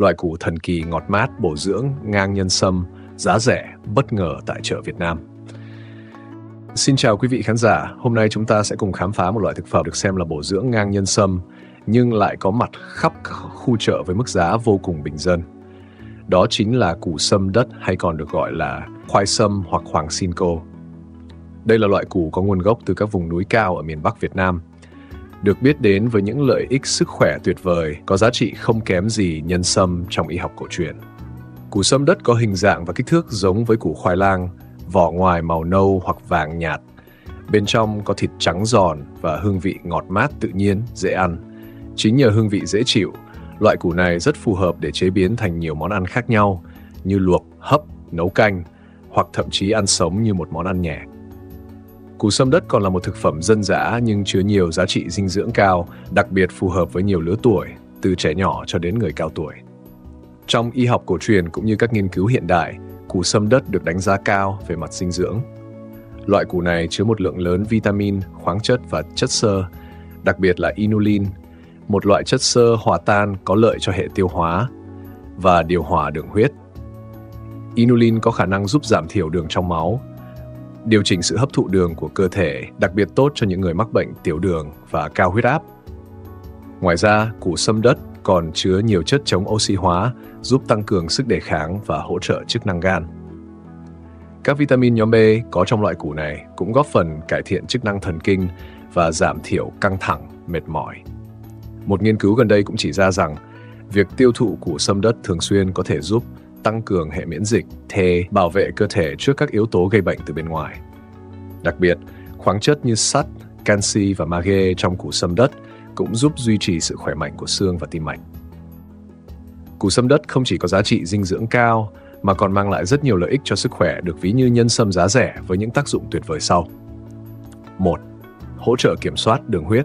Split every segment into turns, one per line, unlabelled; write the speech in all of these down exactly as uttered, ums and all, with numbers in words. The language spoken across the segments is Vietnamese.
loại củ thần kỳ ngọt mát, bổ dưỡng, ngang nhân sâm, giá rẻ, bất ngờ tại chợ Việt Nam. Xin chào quý vị khán giả, hôm nay chúng ta sẽ cùng khám phá một loại thực phẩm được xem là bổ dưỡng ngang nhân sâm, nhưng lại có mặt khắp khu chợ với mức giá vô cùng bình dân. Đó chính là củ sâm đất hay còn được gọi là khoai sâm hoặc hoàng xin cô. Đây là loại củ có nguồn gốc từ các vùng núi cao ở miền Bắc Việt Nam. Được biết đến với những lợi ích sức khỏe tuyệt vời, có giá trị không kém gì nhân sâm trong y học cổ truyền. Củ sâm đất có hình dạng và kích thước giống với củ khoai lang, vỏ ngoài màu nâu hoặc vàng nhạt. Bên trong có thịt trắng giòn và hương vị ngọt mát tự nhiên, dễ ăn. Chính nhờ hương vị dễ chịu, loại củ này rất phù hợp để chế biến thành nhiều món ăn khác nhau, như luộc, hấp, nấu canh, hoặc thậm chí ăn sống như một món ăn nhẹ. Củ sâm đất còn là một thực phẩm dân dã nhưng chứa nhiều giá trị dinh dưỡng cao, đặc biệt phù hợp với nhiều lứa tuổi, từ trẻ nhỏ cho đến người cao tuổi. Trong y học cổ truyền cũng như các nghiên cứu hiện đại, củ sâm đất được đánh giá cao về mặt dinh dưỡng. Loại củ này chứa một lượng lớn vitamin, khoáng chất và chất xơ, đặc biệt là inulin, một loại chất xơ hòa tan có lợi cho hệ tiêu hóa và điều hòa đường huyết. Inulin có khả năng giúp giảm thiểu đường trong máu, điều chỉnh sự hấp thụ đường của cơ thể, đặc biệt tốt cho những người mắc bệnh tiểu đường và cao huyết áp. Ngoài ra, củ sâm đất còn chứa nhiều chất chống oxy hóa, giúp tăng cường sức đề kháng và hỗ trợ chức năng gan. Các vitamin nhóm B có trong loại củ này cũng góp phần cải thiện chức năng thần kinh và giảm thiểu căng thẳng, mệt mỏi. Một nghiên cứu gần đây cũng chỉ ra rằng, việc tiêu thụ củ sâm đất thường xuyên có thể giúp tăng cường hệ miễn dịch, thê bảo vệ cơ thể trước các yếu tố gây bệnh từ bên ngoài. Đặc biệt, khoáng chất như sắt, canxi và magie trong củ sâm đất cũng giúp duy trì sự khỏe mạnh của xương và tim mạch. Củ sâm đất không chỉ có giá trị dinh dưỡng cao, mà còn mang lại rất nhiều lợi ích cho sức khỏe, được ví như nhân sâm giá rẻ với những tác dụng tuyệt vời sau. một. Hỗ trợ kiểm soát đường huyết.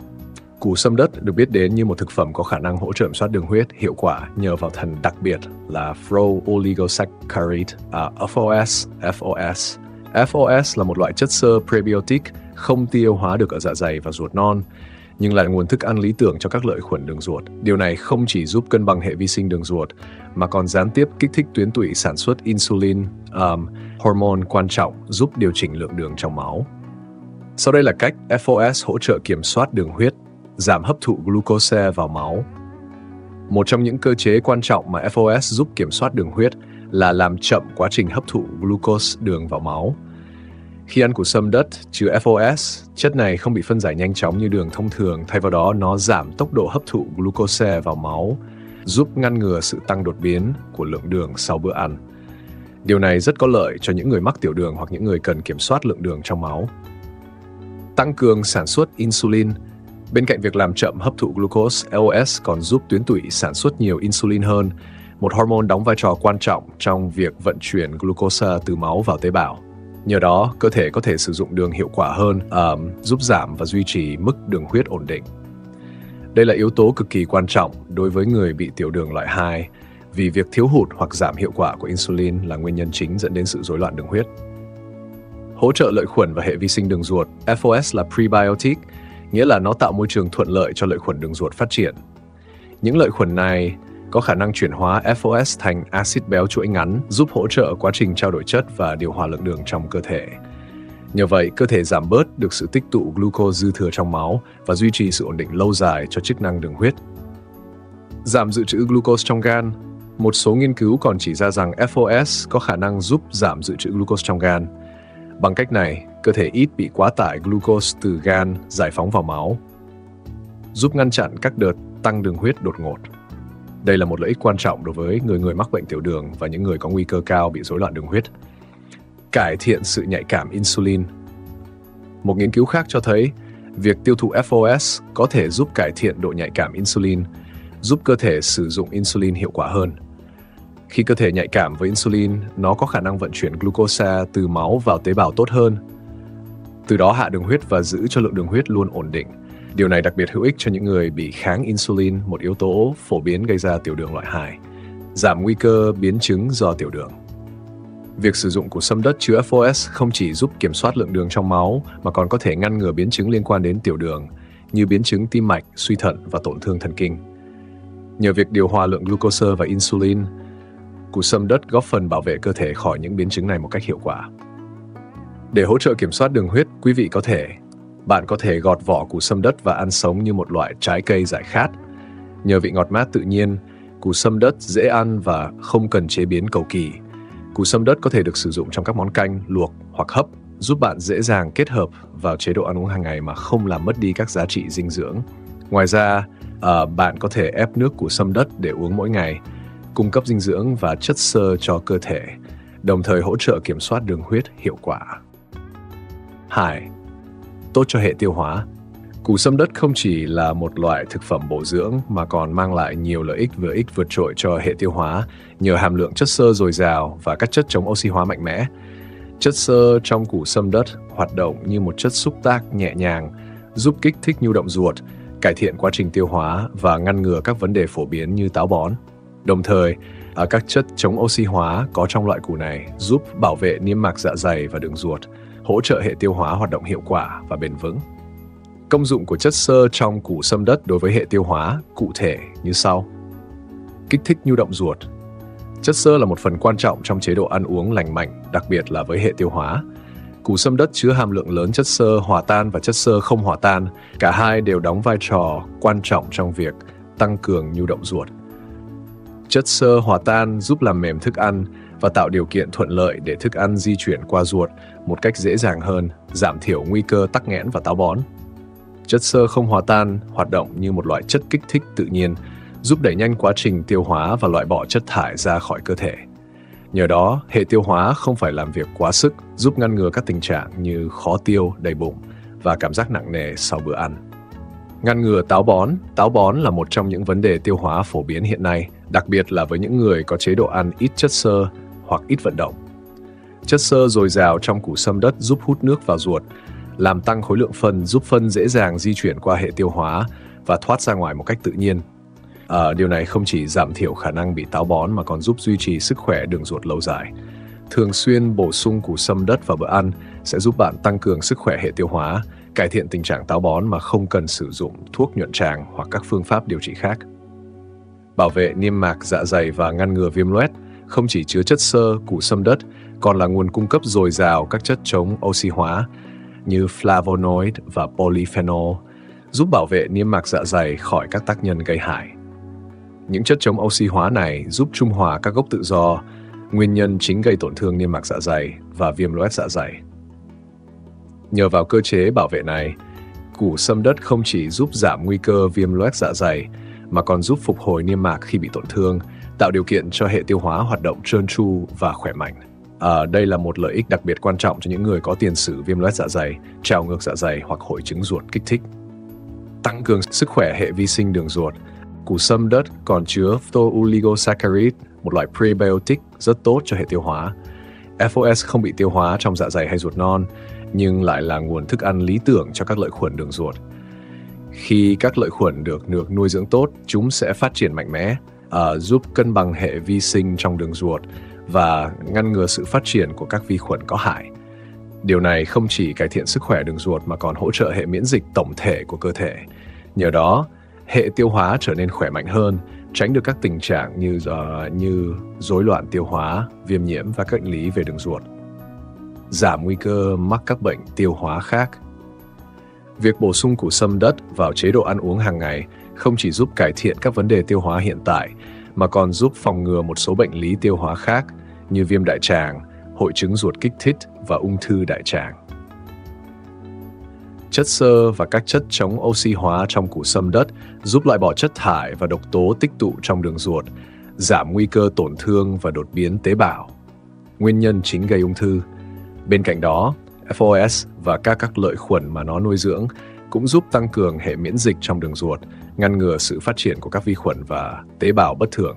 Củ sâm đất được biết đến như một thực phẩm có khả năng hỗ trợ kiểm soát đường huyết hiệu quả nhờ vào thành đặc biệt là Fro Oligosaccharide, à, F O S, F O S. F O S là một loại chất xơ prebiotic không tiêu hóa được ở dạ dày và ruột non, nhưng là nguồn thức ăn lý tưởng cho các lợi khuẩn đường ruột. Điều này không chỉ giúp cân bằng hệ vi sinh đường ruột, mà còn gián tiếp kích thích tuyến tụy sản xuất insulin, um, hormone quan trọng giúp điều chỉnh lượng đường trong máu. Sau đây là cách F O S hỗ trợ kiểm soát đường huyết, giảm hấp thụ glucose vào máu. Một trong những cơ chế quan trọng mà F O S giúp kiểm soát đường huyết là làm chậm quá trình hấp thụ glucose đường vào máu. Khi ăn củ sâm đất chứa F O S, chất này không bị phân giải nhanh chóng như đường thông thường, thay vào đó nó giảm tốc độ hấp thụ glucose vào máu, giúp ngăn ngừa sự tăng đột biến của lượng đường sau bữa ăn. Điều này rất có lợi cho những người mắc tiểu đường hoặc những người cần kiểm soát lượng đường trong máu. Tăng cường sản xuất insulin. Bên cạnh việc làm chậm hấp thụ glucose, F O S còn giúp tuyến tụy sản xuất nhiều insulin hơn, một hormone đóng vai trò quan trọng trong việc vận chuyển glucose từ máu vào tế bào. Nhờ đó, cơ thể có thể sử dụng đường hiệu quả hơn, um, giúp giảm và duy trì mức đường huyết ổn định. Đây là yếu tố cực kỳ quan trọng đối với người bị tiểu đường loại hai, vì việc thiếu hụt hoặc giảm hiệu quả của insulin là nguyên nhân chính dẫn đến sự rối loạn đường huyết. Hỗ trợ lợi khuẩn và hệ vi sinh đường ruột. F O S là prebiotic, nghĩa là nó tạo môi trường thuận lợi cho lợi khuẩn đường ruột phát triển. Những lợi khuẩn này có khả năng chuyển hóa F O S thành axit béo chuỗi ngắn, giúp hỗ trợ quá trình trao đổi chất và điều hòa lượng đường trong cơ thể. Nhờ vậy, cơ thể giảm bớt được sự tích tụ glucose dư thừa trong máu và duy trì sự ổn định lâu dài cho chức năng đường huyết. Giảm dự trữ glucose trong gan. Một số nghiên cứu còn chỉ ra rằng F O S có khả năng giúp giảm dự trữ glucose trong gan. Bằng cách này, cơ thể ít bị quá tải glucose từ gan giải phóng vào máu, giúp ngăn chặn các đợt tăng đường huyết đột ngột. Đây là một lợi ích quan trọng đối với người người mắc bệnh tiểu đường và những người có nguy cơ cao bị rối loạn đường huyết. Cải thiện sự nhạy cảm insulin. Một nghiên cứu khác cho thấy, việc tiêu thụ F O S có thể giúp cải thiện độ nhạy cảm insulin, giúp cơ thể sử dụng insulin hiệu quả hơn. Khi cơ thể nhạy cảm với insulin, nó có khả năng vận chuyển glucose từ máu vào tế bào tốt hơn, từ đó hạ đường huyết và giữ cho lượng đường huyết luôn ổn định. Điều này đặc biệt hữu ích cho những người bị kháng insulin, một yếu tố phổ biến gây ra tiểu đường loại hai, giảm nguy cơ biến chứng do tiểu đường. Việc sử dụng củ sâm đất chứa F O S không chỉ giúp kiểm soát lượng đường trong máu mà còn có thể ngăn ngừa biến chứng liên quan đến tiểu đường như biến chứng tim mạch, suy thận và tổn thương thần kinh. Nhờ việc điều hòa lượng glucose và insulin, củ sâm đất góp phần bảo vệ cơ thể khỏi những biến chứng này một cách hiệu quả. Để hỗ trợ kiểm soát đường huyết, quý vị có thể bạn có thể gọt vỏ củ sâm đất và ăn sống như một loại trái cây giải khát. Nhờ vị ngọt mát tự nhiên, củ sâm đất dễ ăn và không cần chế biến cầu kỳ. Củ sâm đất có thể được sử dụng trong các món canh, luộc hoặc hấp, giúp bạn dễ dàng kết hợp vào chế độ ăn uống hàng ngày mà không làm mất đi các giá trị dinh dưỡng. Ngoài ra, à, bạn có thể ép nước củ sâm đất để uống mỗi ngày, cung cấp dinh dưỡng và chất xơ cho cơ thể, đồng thời hỗ trợ kiểm soát đường huyết hiệu quả. hai. Tốt cho hệ tiêu hóa. Củ sâm đất không chỉ là một loại thực phẩm bổ dưỡng mà còn mang lại nhiều lợi ích và ích vượt trội cho hệ tiêu hóa nhờ hàm lượng chất xơ dồi dào và các chất chống oxy hóa mạnh mẽ. Chất xơ trong củ sâm đất hoạt động như một chất xúc tác nhẹ nhàng, giúp kích thích nhu động ruột, cải thiện quá trình tiêu hóa và ngăn ngừa các vấn đề phổ biến như táo bón. Đồng thời, các chất chống oxy hóa có trong loại củ này giúp bảo vệ niêm mạc dạ dày và đường ruột, hỗ trợ hệ tiêu hóa hoạt động hiệu quả và bền vững. Công dụng của chất xơ trong củ sâm đất đối với hệ tiêu hóa cụ thể như sau. Kích thích nhu động ruột. Chất xơ là một phần quan trọng trong chế độ ăn uống lành mạnh, đặc biệt là với hệ tiêu hóa. Củ sâm đất chứa hàm lượng lớn chất xơ hòa tan và chất xơ không hòa tan, cả hai đều đóng vai trò quan trọng trong việc tăng cường nhu động ruột. Chất xơ hòa tan giúp làm mềm thức ăn và tạo điều kiện thuận lợi để thức ăn di chuyển qua ruột một cách dễ dàng hơn, giảm thiểu nguy cơ tắc nghẽn và táo bón. Chất xơ không hòa tan hoạt động như một loại chất kích thích tự nhiên, giúp đẩy nhanh quá trình tiêu hóa và loại bỏ chất thải ra khỏi cơ thể. Nhờ đó, hệ tiêu hóa không phải làm việc quá sức, giúp ngăn ngừa các tình trạng như khó tiêu, đầy bụng và cảm giác nặng nề sau bữa ăn. Ngăn ngừa táo bón. Táo bón là một trong những vấn đề tiêu hóa phổ biến hiện nay, đặc biệt là với những người có chế độ ăn ít chất xơ hoặc ít vận động. Chất xơ dồi dào trong củ sâm đất giúp hút nước vào ruột, làm tăng khối lượng phân, giúp phân dễ dàng di chuyển qua hệ tiêu hóa và thoát ra ngoài một cách tự nhiên. À, điều này không chỉ giảm thiểu khả năng bị táo bón mà còn giúp duy trì sức khỏe đường ruột lâu dài. Thường xuyên bổ sung củ sâm đất vào bữa ăn sẽ giúp bạn tăng cường sức khỏe hệ tiêu hóa, cải thiện tình trạng táo bón mà không cần sử dụng thuốc nhuận tràng hoặc các phương pháp điều trị khác. Bảo vệ niêm mạc dạ dày và ngăn ngừa viêm loét. Không chỉ chứa chất xơ, củ sâm đất còn là nguồn cung cấp dồi dào các chất chống oxy hóa như flavonoid và polyphenol, giúp bảo vệ niêm mạc dạ dày khỏi các tác nhân gây hại. Những chất chống oxy hóa này giúp trung hòa các gốc tự do, nguyên nhân chính gây tổn thương niêm mạc dạ dày và viêm loét dạ dày. Nhờ vào cơ chế bảo vệ này, củ sâm đất không chỉ giúp giảm nguy cơ viêm loét dạ dày mà còn giúp phục hồi niêm mạc khi bị tổn thương, tạo điều kiện cho hệ tiêu hóa hoạt động trơn tru và khỏe mạnh. À, đây là một lợi ích đặc biệt quan trọng cho những người có tiền sử viêm loét dạ dày, trào ngược dạ dày hoặc hội chứng ruột kích thích. Tăng cường sức khỏe hệ vi sinh đường ruột. Củ sâm đất còn chứa phthooligosaccharide, một loại prebiotic rất tốt cho hệ tiêu hóa. ép o ét không bị tiêu hóa trong dạ dày hay ruột non, nhưng lại là nguồn thức ăn lý tưởng cho các lợi khuẩn đường ruột. Khi các lợi khuẩn được được nuôi dưỡng tốt, chúng sẽ phát triển mạnh mẽ, uh, giúp cân bằng hệ vi sinh trong đường ruột và ngăn ngừa sự phát triển của các vi khuẩn có hại. Điều này không chỉ cải thiện sức khỏe đường ruột mà còn hỗ trợ hệ miễn dịch tổng thể của cơ thể. Nhờ đó, hệ tiêu hóa trở nên khỏe mạnh hơn, tránh được các tình trạng như uh, như rối loạn tiêu hóa, viêm nhiễm và các bệnh lý về đường ruột. Giảm nguy cơ mắc các bệnh tiêu hóa khác. Việc bổ sung củ sâm đất vào chế độ ăn uống hàng ngày không chỉ giúp cải thiện các vấn đề tiêu hóa hiện tại, mà còn giúp phòng ngừa một số bệnh lý tiêu hóa khác như viêm đại tràng, hội chứng ruột kích thích và ung thư đại tràng. Chất xơ và các chất chống oxy hóa trong củ sâm đất giúp loại bỏ chất thải và độc tố tích tụ trong đường ruột, giảm nguy cơ tổn thương và đột biến tế bào, nguyên nhân chính gây ung thư. Bên cạnh đó, ép o ét và các các lợi khuẩn mà nó nuôi dưỡng cũng giúp tăng cường hệ miễn dịch trong đường ruột, ngăn ngừa sự phát triển của các vi khuẩn và tế bào bất thường.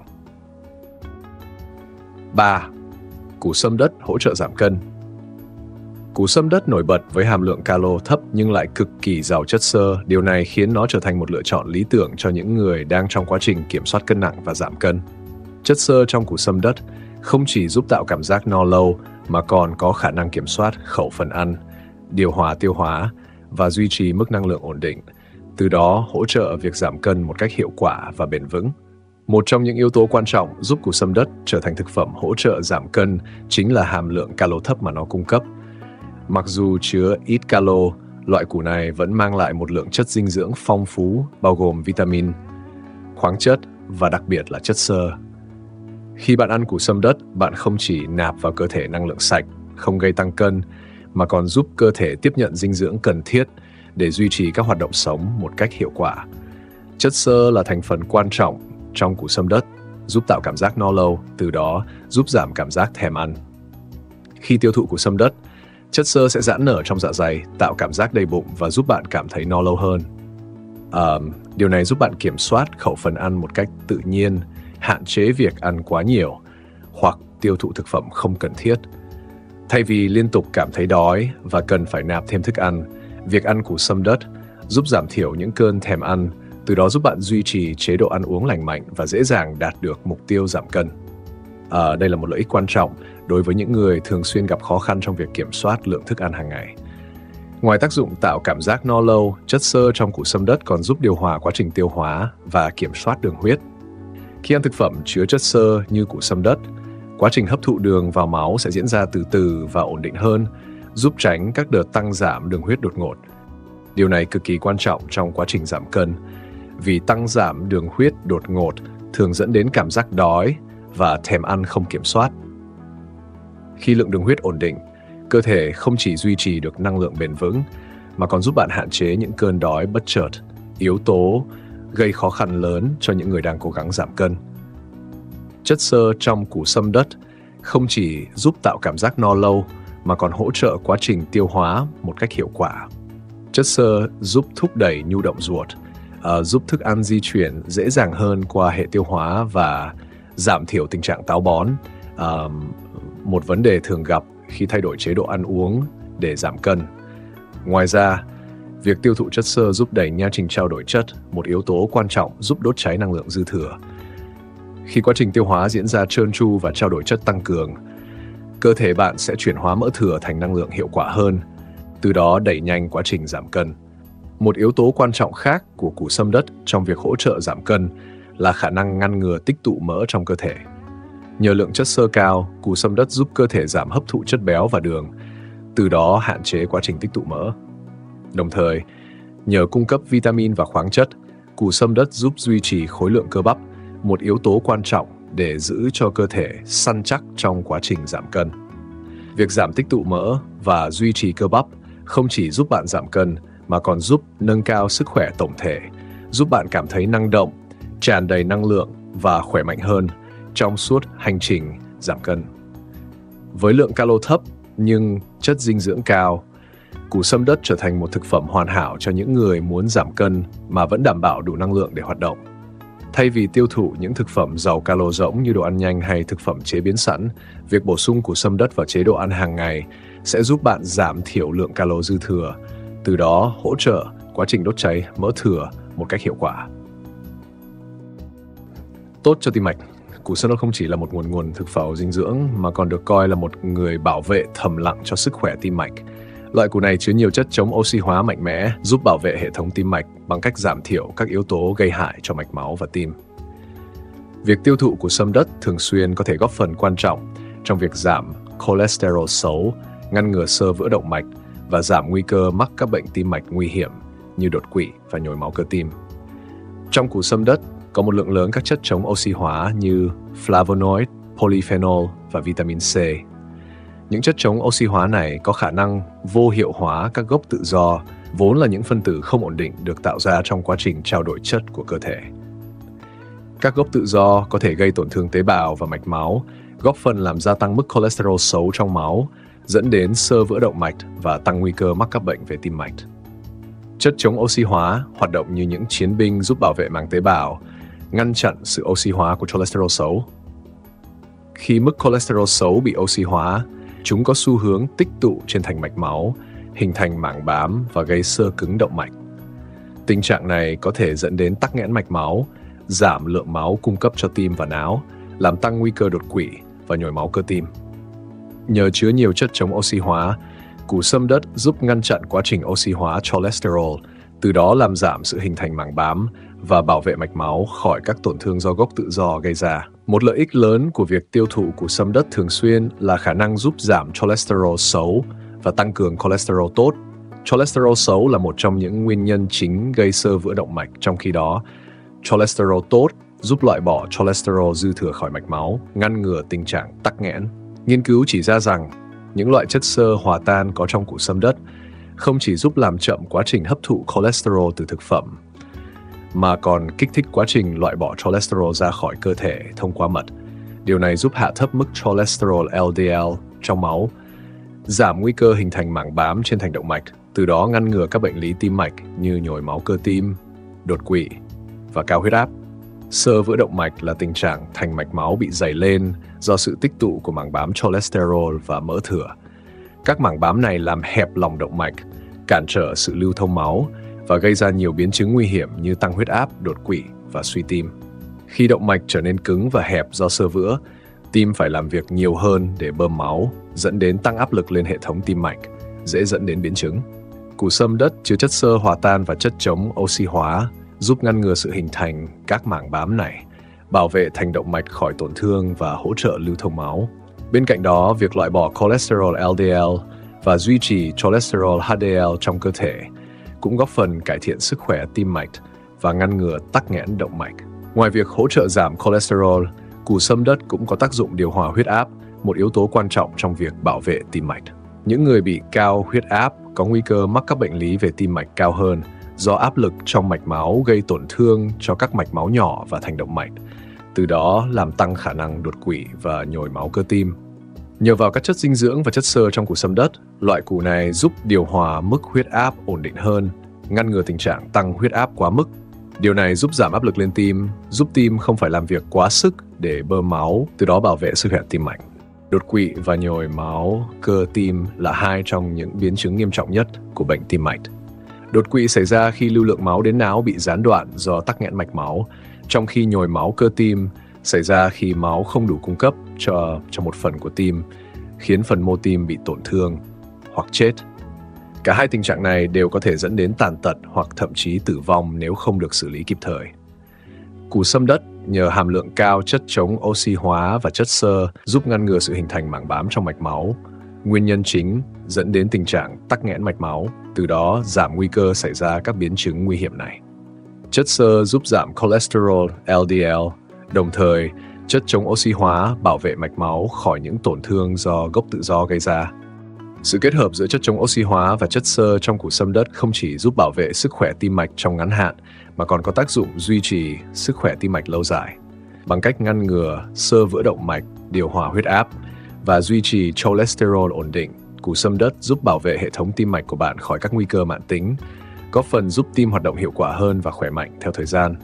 ba. Củ sâm đất hỗ trợ giảm cân. Củ sâm đất nổi bật với hàm lượng calo thấp nhưng lại cực kỳ giàu chất xơ. Điều này khiến nó trở thành một lựa chọn lý tưởng cho những người đang trong quá trình kiểm soát cân nặng và giảm cân. Chất xơ trong củ sâm đất không chỉ giúp tạo cảm giác no lâu mà còn có khả năng kiểm soát khẩu phần ăn, điều hòa tiêu hóa và duy trì mức năng lượng ổn định, từ đó hỗ trợ việc giảm cân một cách hiệu quả và bền vững. Một trong những yếu tố quan trọng giúp củ sâm đất trở thành thực phẩm hỗ trợ giảm cân chính là hàm lượng calo thấp mà nó cung cấp. Mặc dù chứa ít calo, loại củ này vẫn mang lại một lượng chất dinh dưỡng phong phú bao gồm vitamin, khoáng chất và đặc biệt là chất xơ. Khi bạn ăn củ sâm đất, bạn không chỉ nạp vào cơ thể năng lượng sạch, không gây tăng cân, mà còn giúp cơ thể tiếp nhận dinh dưỡng cần thiết để duy trì các hoạt động sống một cách hiệu quả. Chất xơ là thành phần quan trọng trong củ sâm đất, giúp tạo cảm giác no lâu, từ đó giúp giảm cảm giác thèm ăn. Khi tiêu thụ củ sâm đất, chất xơ sẽ giãn nở trong dạ dày, tạo cảm giác đầy bụng và giúp bạn cảm thấy no lâu hơn. À, điều này giúp bạn kiểm soát khẩu phần ăn một cách tự nhiên, hạn chế việc ăn quá nhiều hoặc tiêu thụ thực phẩm không cần thiết. Thay vì liên tục cảm thấy đói và cần phải nạp thêm thức ăn, việc ăn củ sâm đất giúp giảm thiểu những cơn thèm ăn, từ đó giúp bạn duy trì chế độ ăn uống lành mạnh và dễ dàng đạt được mục tiêu giảm cân. À, đây là một lợi ích quan trọng đối với những người thường xuyên gặp khó khăn trong việc kiểm soát lượng thức ăn hàng ngày. Ngoài tác dụng tạo cảm giác no lâu, chất xơ trong củ sâm đất còn giúp điều hòa quá trình tiêu hóa và kiểm soát đường huyết. Khi ăn thực phẩm chứa chất xơ như củ sâm đất, quá trình hấp thụ đường vào máu sẽ diễn ra từ từ và ổn định hơn, giúp tránh các đợt tăng giảm đường huyết đột ngột. Điều này cực kỳ quan trọng trong quá trình giảm cân, vì tăng giảm đường huyết đột ngột thường dẫn đến cảm giác đói và thèm ăn không kiểm soát. Khi lượng đường huyết ổn định, cơ thể không chỉ duy trì được năng lượng bền vững, mà còn giúp bạn hạn chế những cơn đói bất chợt, yếu tố gây khó khăn lớn cho những người đang cố gắng giảm cân. Chất xơ trong củ sâm đất không chỉ giúp tạo cảm giác no lâu, mà còn hỗ trợ quá trình tiêu hóa một cách hiệu quả. Chất xơ giúp thúc đẩy nhu động ruột, uh, giúp thức ăn di chuyển dễ dàng hơn qua hệ tiêu hóa và giảm thiểu tình trạng táo bón, uh, một vấn đề thường gặp khi thay đổi chế độ ăn uống để giảm cân. Ngoài ra, việc tiêu thụ chất xơ giúp đẩy nha trình trao đổi chất, một yếu tố quan trọng giúp đốt cháy năng lượng dư thừa. Khi quá trình tiêu hóa diễn ra trơn tru và trao đổi chất tăng cường, cơ thể bạn sẽ chuyển hóa mỡ thừa thành năng lượng hiệu quả hơn, từ đó đẩy nhanh quá trình giảm cân. Một yếu tố quan trọng khác của củ sâm đất trong việc hỗ trợ giảm cân là khả năng ngăn ngừa tích tụ mỡ trong cơ thể. Nhờ lượng chất xơ cao, củ sâm đất giúp cơ thể giảm hấp thụ chất béo và đường, từ đó hạn chế quá trình tích tụ mỡ. Đồng thời, nhờ cung cấp vitamin và khoáng chất, củ sâm đất giúp duy trì khối lượng cơ bắp, một yếu tố quan trọng để giữ cho cơ thể săn chắc trong quá trình giảm cân. Việc giảm tích tụ mỡ và duy trì cơ bắp không chỉ giúp bạn giảm cân mà còn giúp nâng cao sức khỏe tổng thể, giúp bạn cảm thấy năng động, tràn đầy năng lượng và khỏe mạnh hơn trong suốt hành trình giảm cân. Với lượng calo thấp nhưng chất dinh dưỡng cao, củ sâm đất trở thành một thực phẩm hoàn hảo cho những người muốn giảm cân mà vẫn đảm bảo đủ năng lượng để hoạt động. Thay vì tiêu thụ những thực phẩm giàu calo rỗng như đồ ăn nhanh hay thực phẩm chế biến sẵn, việc bổ sung củ sâm đất vào chế độ ăn hàng ngày sẽ giúp bạn giảm thiểu lượng calo dư thừa, từ đó hỗ trợ quá trình đốt cháy mỡ thừa một cách hiệu quả. Tốt cho tim mạch, củ sâm đất không chỉ là một nguồn nguồn thực phẩm dinh dưỡng mà còn được coi là một người bảo vệ thầm lặng cho sức khỏe tim mạch. Loại củ này chứa nhiều chất chống oxy hóa mạnh mẽ, giúp bảo vệ hệ thống tim mạch bằng cách giảm thiểu các yếu tố gây hại cho mạch máu và tim. Việc tiêu thụ củ sâm đất thường xuyên có thể góp phần quan trọng trong việc giảm cholesterol xấu, ngăn ngừa xơ vữa động mạch và giảm nguy cơ mắc các bệnh tim mạch nguy hiểm như đột quỵ và nhồi máu cơ tim. Trong củ sâm đất có một lượng lớn các chất chống oxy hóa như flavonoid, polyphenol và vitamin C. Những chất chống oxy hóa này có khả năng vô hiệu hóa các gốc tự do, vốn là những phân tử không ổn định được tạo ra trong quá trình trao đổi chất của cơ thể. Các gốc tự do có thể gây tổn thương tế bào và mạch máu, góp phần làm gia tăng mức cholesterol xấu trong máu, dẫn đến xơ vữa động mạch và tăng nguy cơ mắc các bệnh về tim mạch. Chất chống oxy hóa hoạt động như những chiến binh giúp bảo vệ màng tế bào, ngăn chặn sự oxy hóa của cholesterol xấu. Khi mức cholesterol xấu bị oxy hóa, chúng có xu hướng tích tụ trên thành mạch máu, hình thành mảng bám và gây xơ cứng động mạch. Tình trạng này có thể dẫn đến tắc nghẽn mạch máu, giảm lượng máu cung cấp cho tim và não, làm tăng nguy cơ đột quỵ và nhồi máu cơ tim. Nhờ chứa nhiều chất chống oxy hóa, củ sâm đất giúp ngăn chặn quá trình oxy hóa cholesterol, từ đó làm giảm sự hình thành mảng bám và bảo vệ mạch máu khỏi các tổn thương do gốc tự do gây ra. Một lợi ích lớn của việc tiêu thụ củ sâm đất thường xuyên là khả năng giúp giảm cholesterol xấu và tăng cường cholesterol tốt. Cholesterol xấu là một trong những nguyên nhân chính gây xơ vữa động mạch, trong khi đó cholesterol tốt giúp loại bỏ cholesterol dư thừa khỏi mạch máu, ngăn ngừa tình trạng tắc nghẽn. Nghiên cứu chỉ ra rằng những loại chất xơ hòa tan có trong củ sâm đất không chỉ giúp làm chậm quá trình hấp thụ cholesterol từ thực phẩm, mà còn kích thích quá trình loại bỏ cholesterol ra khỏi cơ thể thông qua mật. Điều này giúp hạ thấp mức cholesterol L D L trong máu, giảm nguy cơ hình thành mảng bám trên thành động mạch, từ đó ngăn ngừa các bệnh lý tim mạch như nhồi máu cơ tim, đột quỵ và cao huyết áp. Xơ vữa động mạch là tình trạng thành mạch máu bị dày lên do sự tích tụ của mảng bám cholesterol và mỡ thừa. Các mảng bám này làm hẹp lòng động mạch, cản trở sự lưu thông máu và gây ra nhiều biến chứng nguy hiểm như tăng huyết áp, đột quỵ và suy tim. Khi động mạch trở nên cứng và hẹp do xơ vữa, tim phải làm việc nhiều hơn để bơm máu, dẫn đến tăng áp lực lên hệ thống tim mạch, dễ dẫn đến biến chứng. Củ sâm đất chứa chất xơ hòa tan và chất chống oxy hóa, giúp ngăn ngừa sự hình thành các mảng bám này, bảo vệ thành động mạch khỏi tổn thương và hỗ trợ lưu thông máu. Bên cạnh đó, việc loại bỏ cholesterol L D L và duy trì cholesterol H D L trong cơ thể cũng góp phần cải thiện sức khỏe tim mạch và ngăn ngừa tắc nghẽn động mạch. Ngoài việc hỗ trợ giảm cholesterol, củ sâm đất cũng có tác dụng điều hòa huyết áp, một yếu tố quan trọng trong việc bảo vệ tim mạch. Những người bị cao huyết áp có nguy cơ mắc các bệnh lý về tim mạch cao hơn do áp lực trong mạch máu gây tổn thương cho các mạch máu nhỏ và thành động mạch, từ đó làm tăng khả năng đột quỵ và nhồi máu cơ tim. Nhờ vào các chất dinh dưỡng và chất xơ trong củ sâm đất, loại củ này giúp điều hòa mức huyết áp ổn định hơn, ngăn ngừa tình trạng tăng huyết áp quá mức. Điều này giúp giảm áp lực lên tim, giúp tim không phải làm việc quá sức để bơm máu, từ đó bảo vệ sức khỏe tim mạch. Đột quỵ và nhồi máu cơ tim là hai trong những biến chứng nghiêm trọng nhất của bệnh tim mạch. Đột quỵ xảy ra khi lưu lượng máu đến não bị gián đoạn do tắc nghẽn mạch máu, trong khi nhồi máu cơ tim xảy ra khi máu không đủ cung cấp cho, cho một phần của tim, khiến phần mô tim bị tổn thương hoặc chết. Cả hai tình trạng này đều có thể dẫn đến tàn tật hoặc thậm chí tử vong nếu không được xử lý kịp thời. Củ sâm đất nhờ hàm lượng cao chất chống oxy hóa và chất xơ giúp ngăn ngừa sự hình thành mảng bám trong mạch máu, nguyên nhân chính dẫn đến tình trạng tắc nghẽn mạch máu, từ đó giảm nguy cơ xảy ra các biến chứng nguy hiểm này. Chất xơ giúp giảm cholesterol L D L, đồng thời chất chống oxy hóa bảo vệ mạch máu khỏi những tổn thương do gốc tự do gây ra. Sự kết hợp giữa chất chống oxy hóa và chất xơ trong củ sâm đất không chỉ giúp bảo vệ sức khỏe tim mạch trong ngắn hạn, mà còn có tác dụng duy trì sức khỏe tim mạch lâu dài. Bằng cách ngăn ngừa xơ vữa động mạch, điều hòa huyết áp và duy trì cholesterol ổn định, củ sâm đất giúp bảo vệ hệ thống tim mạch của bạn khỏi các nguy cơ mãn tính, góp phần giúp tim hoạt động hiệu quả hơn và khỏe mạnh theo thời gian.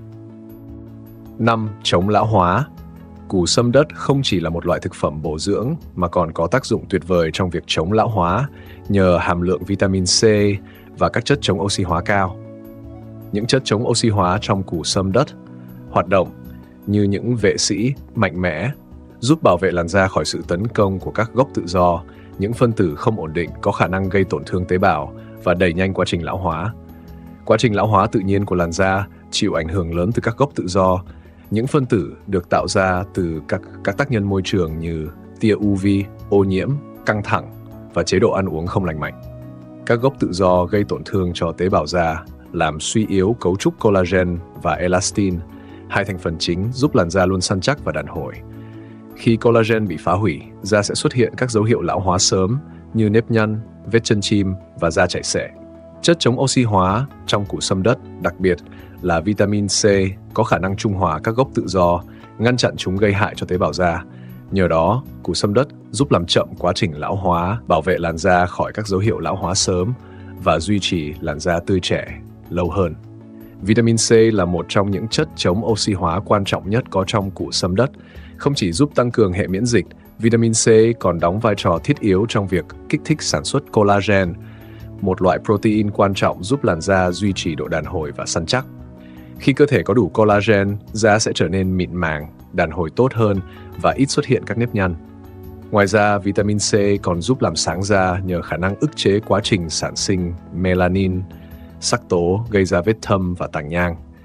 năm. Chống lão hóa. Củ sâm đất không chỉ là một loại thực phẩm bổ dưỡng mà còn có tác dụng tuyệt vời trong việc chống lão hóa nhờ hàm lượng vitamin C và các chất chống oxy hóa cao. Những chất chống oxy hóa trong củ sâm đất hoạt động như những vệ sĩ mạnh mẽ, giúp bảo vệ làn da khỏi sự tấn công của các gốc tự do, những phân tử không ổn định có khả năng gây tổn thương tế bào và đẩy nhanh quá trình lão hóa. Quá trình lão hóa tự nhiên của làn da chịu ảnh hưởng lớn từ các gốc tự do. Những phân tử được tạo ra từ các, các tác nhân môi trường như tia u vê, ô nhiễm, căng thẳng và chế độ ăn uống không lành mạnh. Các gốc tự do gây tổn thương cho tế bào da, làm suy yếu cấu trúc collagen và elastin, hai thành phần chính giúp làn da luôn săn chắc và đàn hồi. Khi collagen bị phá hủy, da sẽ xuất hiện các dấu hiệu lão hóa sớm như nếp nhăn, vết chân chim và da chảy xệ. Chất chống oxy hóa trong củ sâm đất, đặc biệt là vitamin C, có khả năng trung hòa các gốc tự do, ngăn chặn chúng gây hại cho tế bào da. Nhờ đó, củ sâm đất giúp làm chậm quá trình lão hóa, bảo vệ làn da khỏi các dấu hiệu lão hóa sớm và duy trì làn da tươi trẻ lâu hơn. Vitamin C là một trong những chất chống oxy hóa quan trọng nhất có trong củ sâm đất. Không chỉ giúp tăng cường hệ miễn dịch, vitamin C còn đóng vai trò thiết yếu trong việc kích thích sản xuất collagen, một loại protein quan trọng giúp làn da duy trì độ đàn hồi và săn chắc. Khi cơ thể có đủ collagen, da sẽ trở nên mịn màng, đàn hồi tốt hơn và ít xuất hiện các nếp nhăn. Ngoài ra, vitamin C còn giúp làm sáng da nhờ khả năng ức chế quá trình sản sinh melanin, sắc tố gây ra vết thâm và tàn nhang.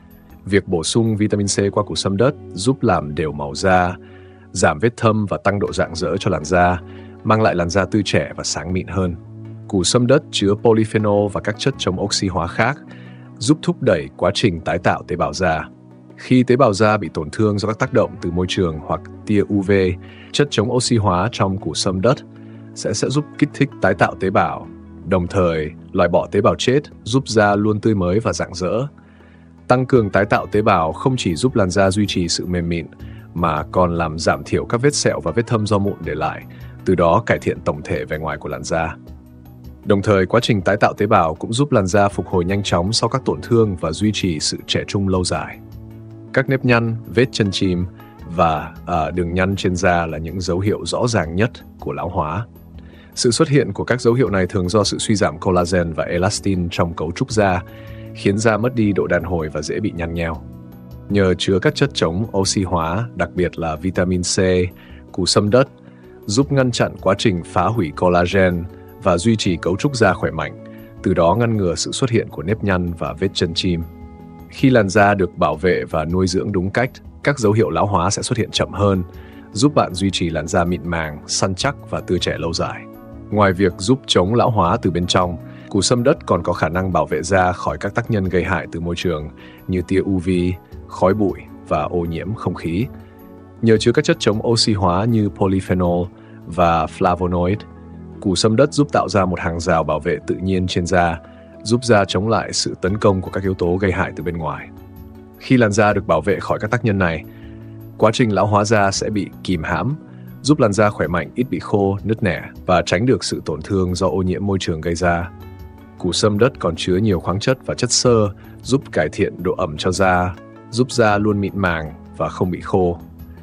Việc bổ sung vitamin C qua củ sâm đất giúp làm đều màu da, giảm vết thâm và tăng độ rạng rỡ cho làn da, mang lại làn da tươi trẻ và sáng mịn hơn. Củ sâm đất chứa polyphenol và các chất chống oxy hóa khác, giúp thúc đẩy quá trình tái tạo tế bào da. Khi tế bào da bị tổn thương do các tác động từ môi trường hoặc tia u vê, chất chống oxy hóa trong củ sâm đất sẽ, sẽ giúp kích thích tái tạo tế bào, đồng thời loại bỏ tế bào chết, giúp da luôn tươi mới và rạng rỡ. Tăng cường tái tạo tế bào không chỉ giúp làn da duy trì sự mềm mịn, mà còn làm giảm thiểu các vết sẹo và vết thâm do mụn để lại, từ đó cải thiện tổng thể vẻ ngoài của làn da. Đồng thời, quá trình tái tạo tế bào cũng giúp làn da phục hồi nhanh chóng sau các tổn thương và duy trì sự trẻ trung lâu dài. Các nếp nhăn, vết chân chim và à, đường nhăn trên da là những dấu hiệu rõ ràng nhất của lão hóa. Sự xuất hiện của các dấu hiệu này thường do sự suy giảm collagen và elastin trong cấu trúc da, khiến da mất đi độ đàn hồi và dễ bị nhăn nheo. Nhờ chứa các chất chống oxy hóa, đặc biệt là vitamin C, củ sâm đất giúp ngăn chặn quá trình phá hủy collagen và duy trì cấu trúc da khỏe mạnh, từ đó ngăn ngừa sự xuất hiện của nếp nhăn và vết chân chim. Khi làn da được bảo vệ và nuôi dưỡng đúng cách, các dấu hiệu lão hóa sẽ xuất hiện chậm hơn, giúp bạn duy trì làn da mịn màng, săn chắc và tươi trẻ lâu dài. Ngoài việc giúp chống lão hóa từ bên trong, củ sâm đất còn có khả năng bảo vệ da khỏi các tác nhân gây hại từ môi trường như tia u vê, khói bụi và ô nhiễm không khí. Nhờ chứa các chất chống oxy hóa như polyphenol và flavonoid, củ sâm đất giúp tạo ra một hàng rào bảo vệ tự nhiên trên da, giúp da chống lại sự tấn công của các yếu tố gây hại từ bên ngoài. Khi làn da được bảo vệ khỏi các tác nhân này, quá trình lão hóa da sẽ bị kìm hãm, giúp làn da khỏe mạnh, ít bị khô, nứt nẻ và tránh được sự tổn thương do ô nhiễm môi trường gây ra. Củ sâm đất còn chứa nhiều khoáng chất và chất xơ, giúp cải thiện độ ẩm cho da, giúp da luôn mịn màng và không bị khô.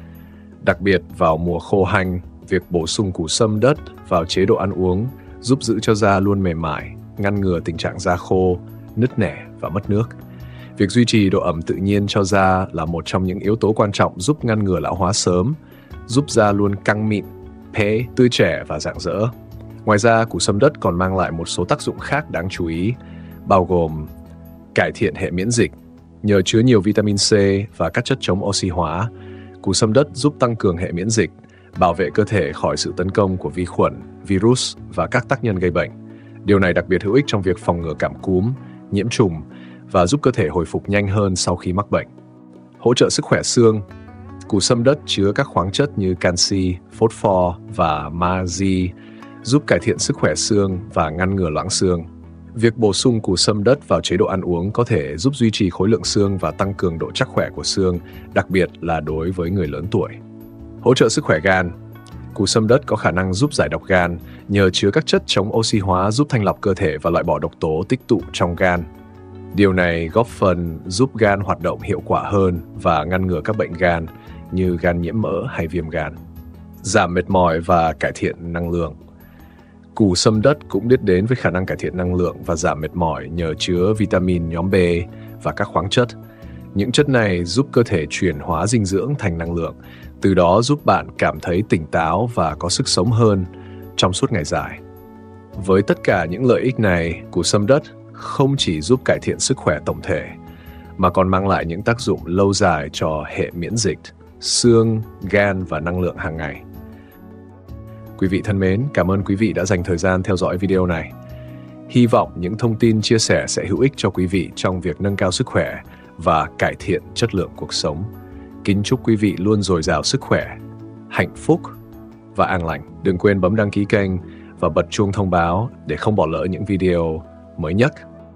Đặc biệt vào mùa khô hanh, việc bổ sung củ sâm đất vào chế độ ăn uống giúp giữ cho da luôn mềm mại, ngăn ngừa tình trạng da khô, nứt nẻ và mất nước. Việc duy trì độ ẩm tự nhiên cho da là một trong những yếu tố quan trọng giúp ngăn ngừa lão hóa sớm, giúp da luôn căng mịn, phế, tươi trẻ và rạng rỡ. Ngoài ra, củ sâm đất còn mang lại một số tác dụng khác đáng chú ý, bao gồm cải thiện hệ miễn dịch. Nhờ chứa nhiều vitamin C và các chất chống oxy hóa, củ sâm đất giúp tăng cường hệ miễn dịch, bảo vệ cơ thể khỏi sự tấn công của vi khuẩn, virus và các tác nhân gây bệnh. Điều này đặc biệt hữu ích trong việc phòng ngừa cảm cúm, nhiễm trùng và giúp cơ thể hồi phục nhanh hơn sau khi mắc bệnh. Hỗ trợ sức khỏe xương. Củ sâm đất chứa các khoáng chất như canxi, phosphor và magie, giúp cải thiện sức khỏe xương và ngăn ngừa loãng xương. Việc bổ sung củ sâm đất vào chế độ ăn uống có thể giúp duy trì khối lượng xương và tăng cường độ chắc khỏe của xương, đặc biệt là đối với người lớn tuổi. Hỗ trợ sức khỏe gan. Củ sâm đất có khả năng giúp giải độc gan nhờ chứa các chất chống oxy hóa, giúp thanh lọc cơ thể và loại bỏ độc tố tích tụ trong gan. Điều này góp phần giúp gan hoạt động hiệu quả hơn và ngăn ngừa các bệnh gan như gan nhiễm mỡ hay viêm gan. Giảm mệt mỏi và cải thiện năng lượng. Củ sâm đất cũng biết đến với khả năng cải thiện năng lượng và giảm mệt mỏi nhờ chứa vitamin nhóm B và các khoáng chất. Những chất này giúp cơ thể chuyển hóa dinh dưỡng thành năng lượng, từ đó giúp bạn cảm thấy tỉnh táo và có sức sống hơn trong suốt ngày dài. Với tất cả những lợi ích này, củ sâm đất không chỉ giúp cải thiện sức khỏe tổng thể, mà còn mang lại những tác dụng lâu dài cho hệ miễn dịch, xương, gan và năng lượng hàng ngày. Quý vị thân mến, cảm ơn quý vị đã dành thời gian theo dõi video này. Hy vọng những thông tin chia sẻ sẽ hữu ích cho quý vị trong việc nâng cao sức khỏe và cải thiện chất lượng cuộc sống. Kính chúc quý vị luôn dồi dào sức khỏe, hạnh phúc và an lành. Đừng quên bấm đăng ký kênh và bật chuông thông báo để không bỏ lỡ những video mới nhất.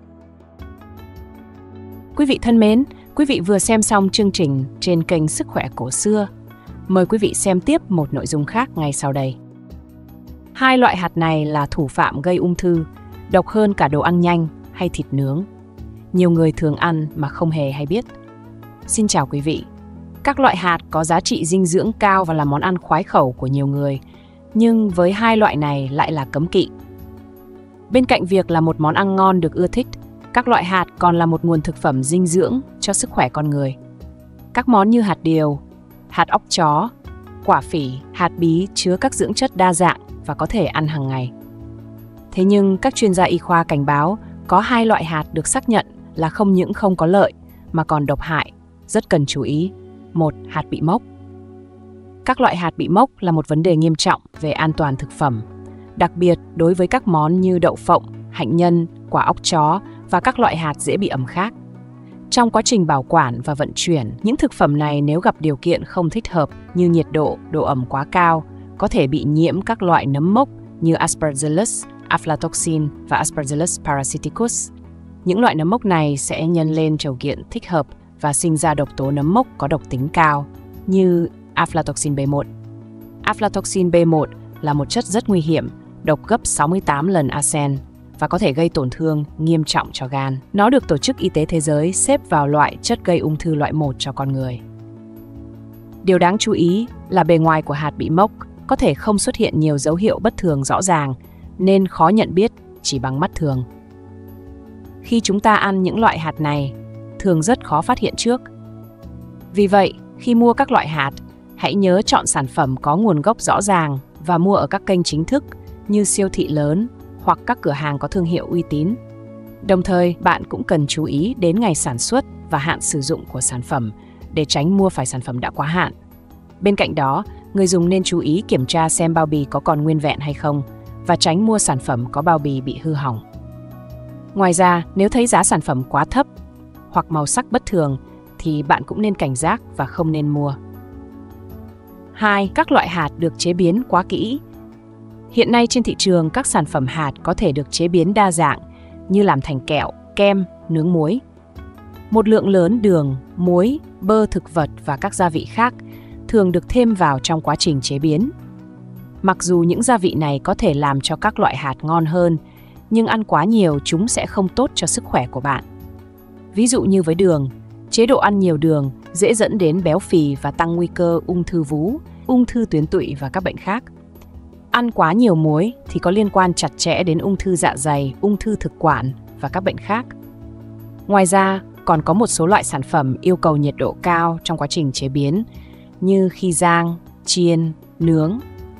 Quý vị thân mến, quý vị vừa xem xong chương trình trên kênh Sức khỏe cổ xưa. Mời quý vị xem tiếp một nội dung khác ngay sau đây. Hai loại hạt này là thủ phạm gây ung thư, độc hơn cả đồ ăn nhanh hay thịt nướng. Nhiều người thường ăn mà không hề hay biết. Xin chào quý vị. Các loại hạt có giá trị dinh dưỡng cao và là món ăn khoái khẩu của nhiều người, nhưng với hai loại này lại là cấm kỵ. Bên cạnh việc là một món ăn ngon được ưa thích, các loại hạt còn là một nguồn thực phẩm dinh dưỡng cho sức khỏe con người. Các món như hạt điều, hạt óc chó, quả phỉ, hạt bí chứa các dưỡng chất đa dạng và có thể ăn hàng ngày. Thế nhưng các chuyên gia y khoa cảnh báo có hai loại hạt được xác nhận là không những không có lợi mà còn độc hại, rất cần chú ý. một. Hạt bị mốc. Các loại hạt bị mốc là một vấn đề nghiêm trọng về an toàn thực phẩm, đặc biệt đối với các món như đậu phộng, hạnh nhân, quả óc chó và các loại hạt dễ bị ẩm khác. Trong quá trình bảo quản và vận chuyển, những thực phẩm này nếu gặp điều kiện không thích hợp như nhiệt độ, độ ẩm quá cao, có thể bị nhiễm các loại nấm mốc như Aspergillus, aflatoxin và Aspergillus parasiticus. Những loại nấm mốc này sẽ nhân lên điều kiện thích hợp và sinh ra độc tố nấm mốc có độc tính cao như aflatoxin B một. Aflatoxin B một là một chất rất nguy hiểm, độc gấp sáu mươi tám lần arsen và có thể gây tổn thương nghiêm trọng cho gan. Nó được Tổ chức Y tế Thế giới xếp vào loại chất gây ung thư loại một cho con người. Điều đáng chú ý là bề ngoài của hạt bị mốc có thể không xuất hiện nhiều dấu hiệu bất thường rõ ràng, nên khó nhận biết chỉ bằng mắt thường. Khi chúng ta ăn những loại hạt này, thường rất khó phát hiện trước. Vì vậy, khi mua các loại hạt, hãy nhớ chọn sản phẩm có nguồn gốc rõ ràng và mua ở các kênh chính thức như siêu thị lớn hoặc các cửa hàng có thương hiệu uy tín. Đồng thời, bạn cũng cần chú ý đến ngày sản xuất và hạn sử dụng của sản phẩm để tránh mua phải sản phẩm đã quá hạn. Bên cạnh đó, người dùng nên chú ý kiểm tra xem bao bì có còn nguyên vẹn hay không và tránh mua sản phẩm có bao bì bị hư hỏng. Ngoài ra, nếu thấy giá sản phẩm quá thấp hoặc màu sắc bất thường thì bạn cũng nên cảnh giác và không nên mua. hai. Các loại hạt được chế biến quá kỹ. Hiện nay trên thị trường, các sản phẩm hạt có thể được chế biến đa dạng như làm thành kẹo, kem, nướng muối. Một lượng lớn đường, muối, bơ thực vật và các gia vị khác thường được thêm vào trong quá trình chế biến. Mặc dù những gia vị này có thể làm cho các loại hạt ngon hơn, nhưng ăn quá nhiều chúng sẽ không tốt cho sức khỏe của bạn. Ví dụ như với đường, chế độ ăn nhiều đường dễ dẫn đến béo phì và tăng nguy cơ ung thư vú, ung thư tuyến tụy và các bệnh khác. Ăn quá nhiều muối thì có liên quan chặt chẽ đến ung thư dạ dày, ung thư thực quản và các bệnh khác. Ngoài ra, còn có một số loại sản phẩm yêu cầu nhiệt độ cao trong quá trình chế biến, như khi rang, chiên, nướng.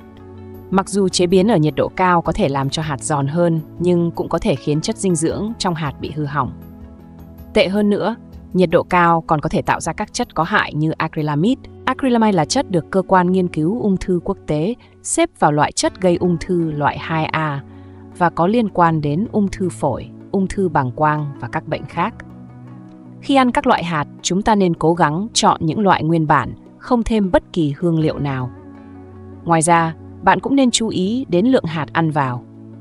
Mặc dù chế biến ở nhiệt độ cao có thể làm cho hạt giòn hơn, nhưng cũng có thể khiến chất dinh dưỡng trong hạt bị hư hỏng. Tệ hơn nữa, nhiệt độ cao còn có thể tạo ra các chất có hại như acrylamide. Acrylamide là chất được Cơ quan Nghiên cứu Ung thư Quốc tế xếp vào loại chất gây ung thư loại hai A và có liên quan đến ung thư phổi, ung thư bàng quang và các bệnh khác. Khi ăn các loại hạt, chúng ta nên cố gắng chọn những loại nguyên bản, không thêm bất kỳ hương liệu nào. Ngoài ra, bạn cũng nên chú ý đến lượng hạt ăn vào.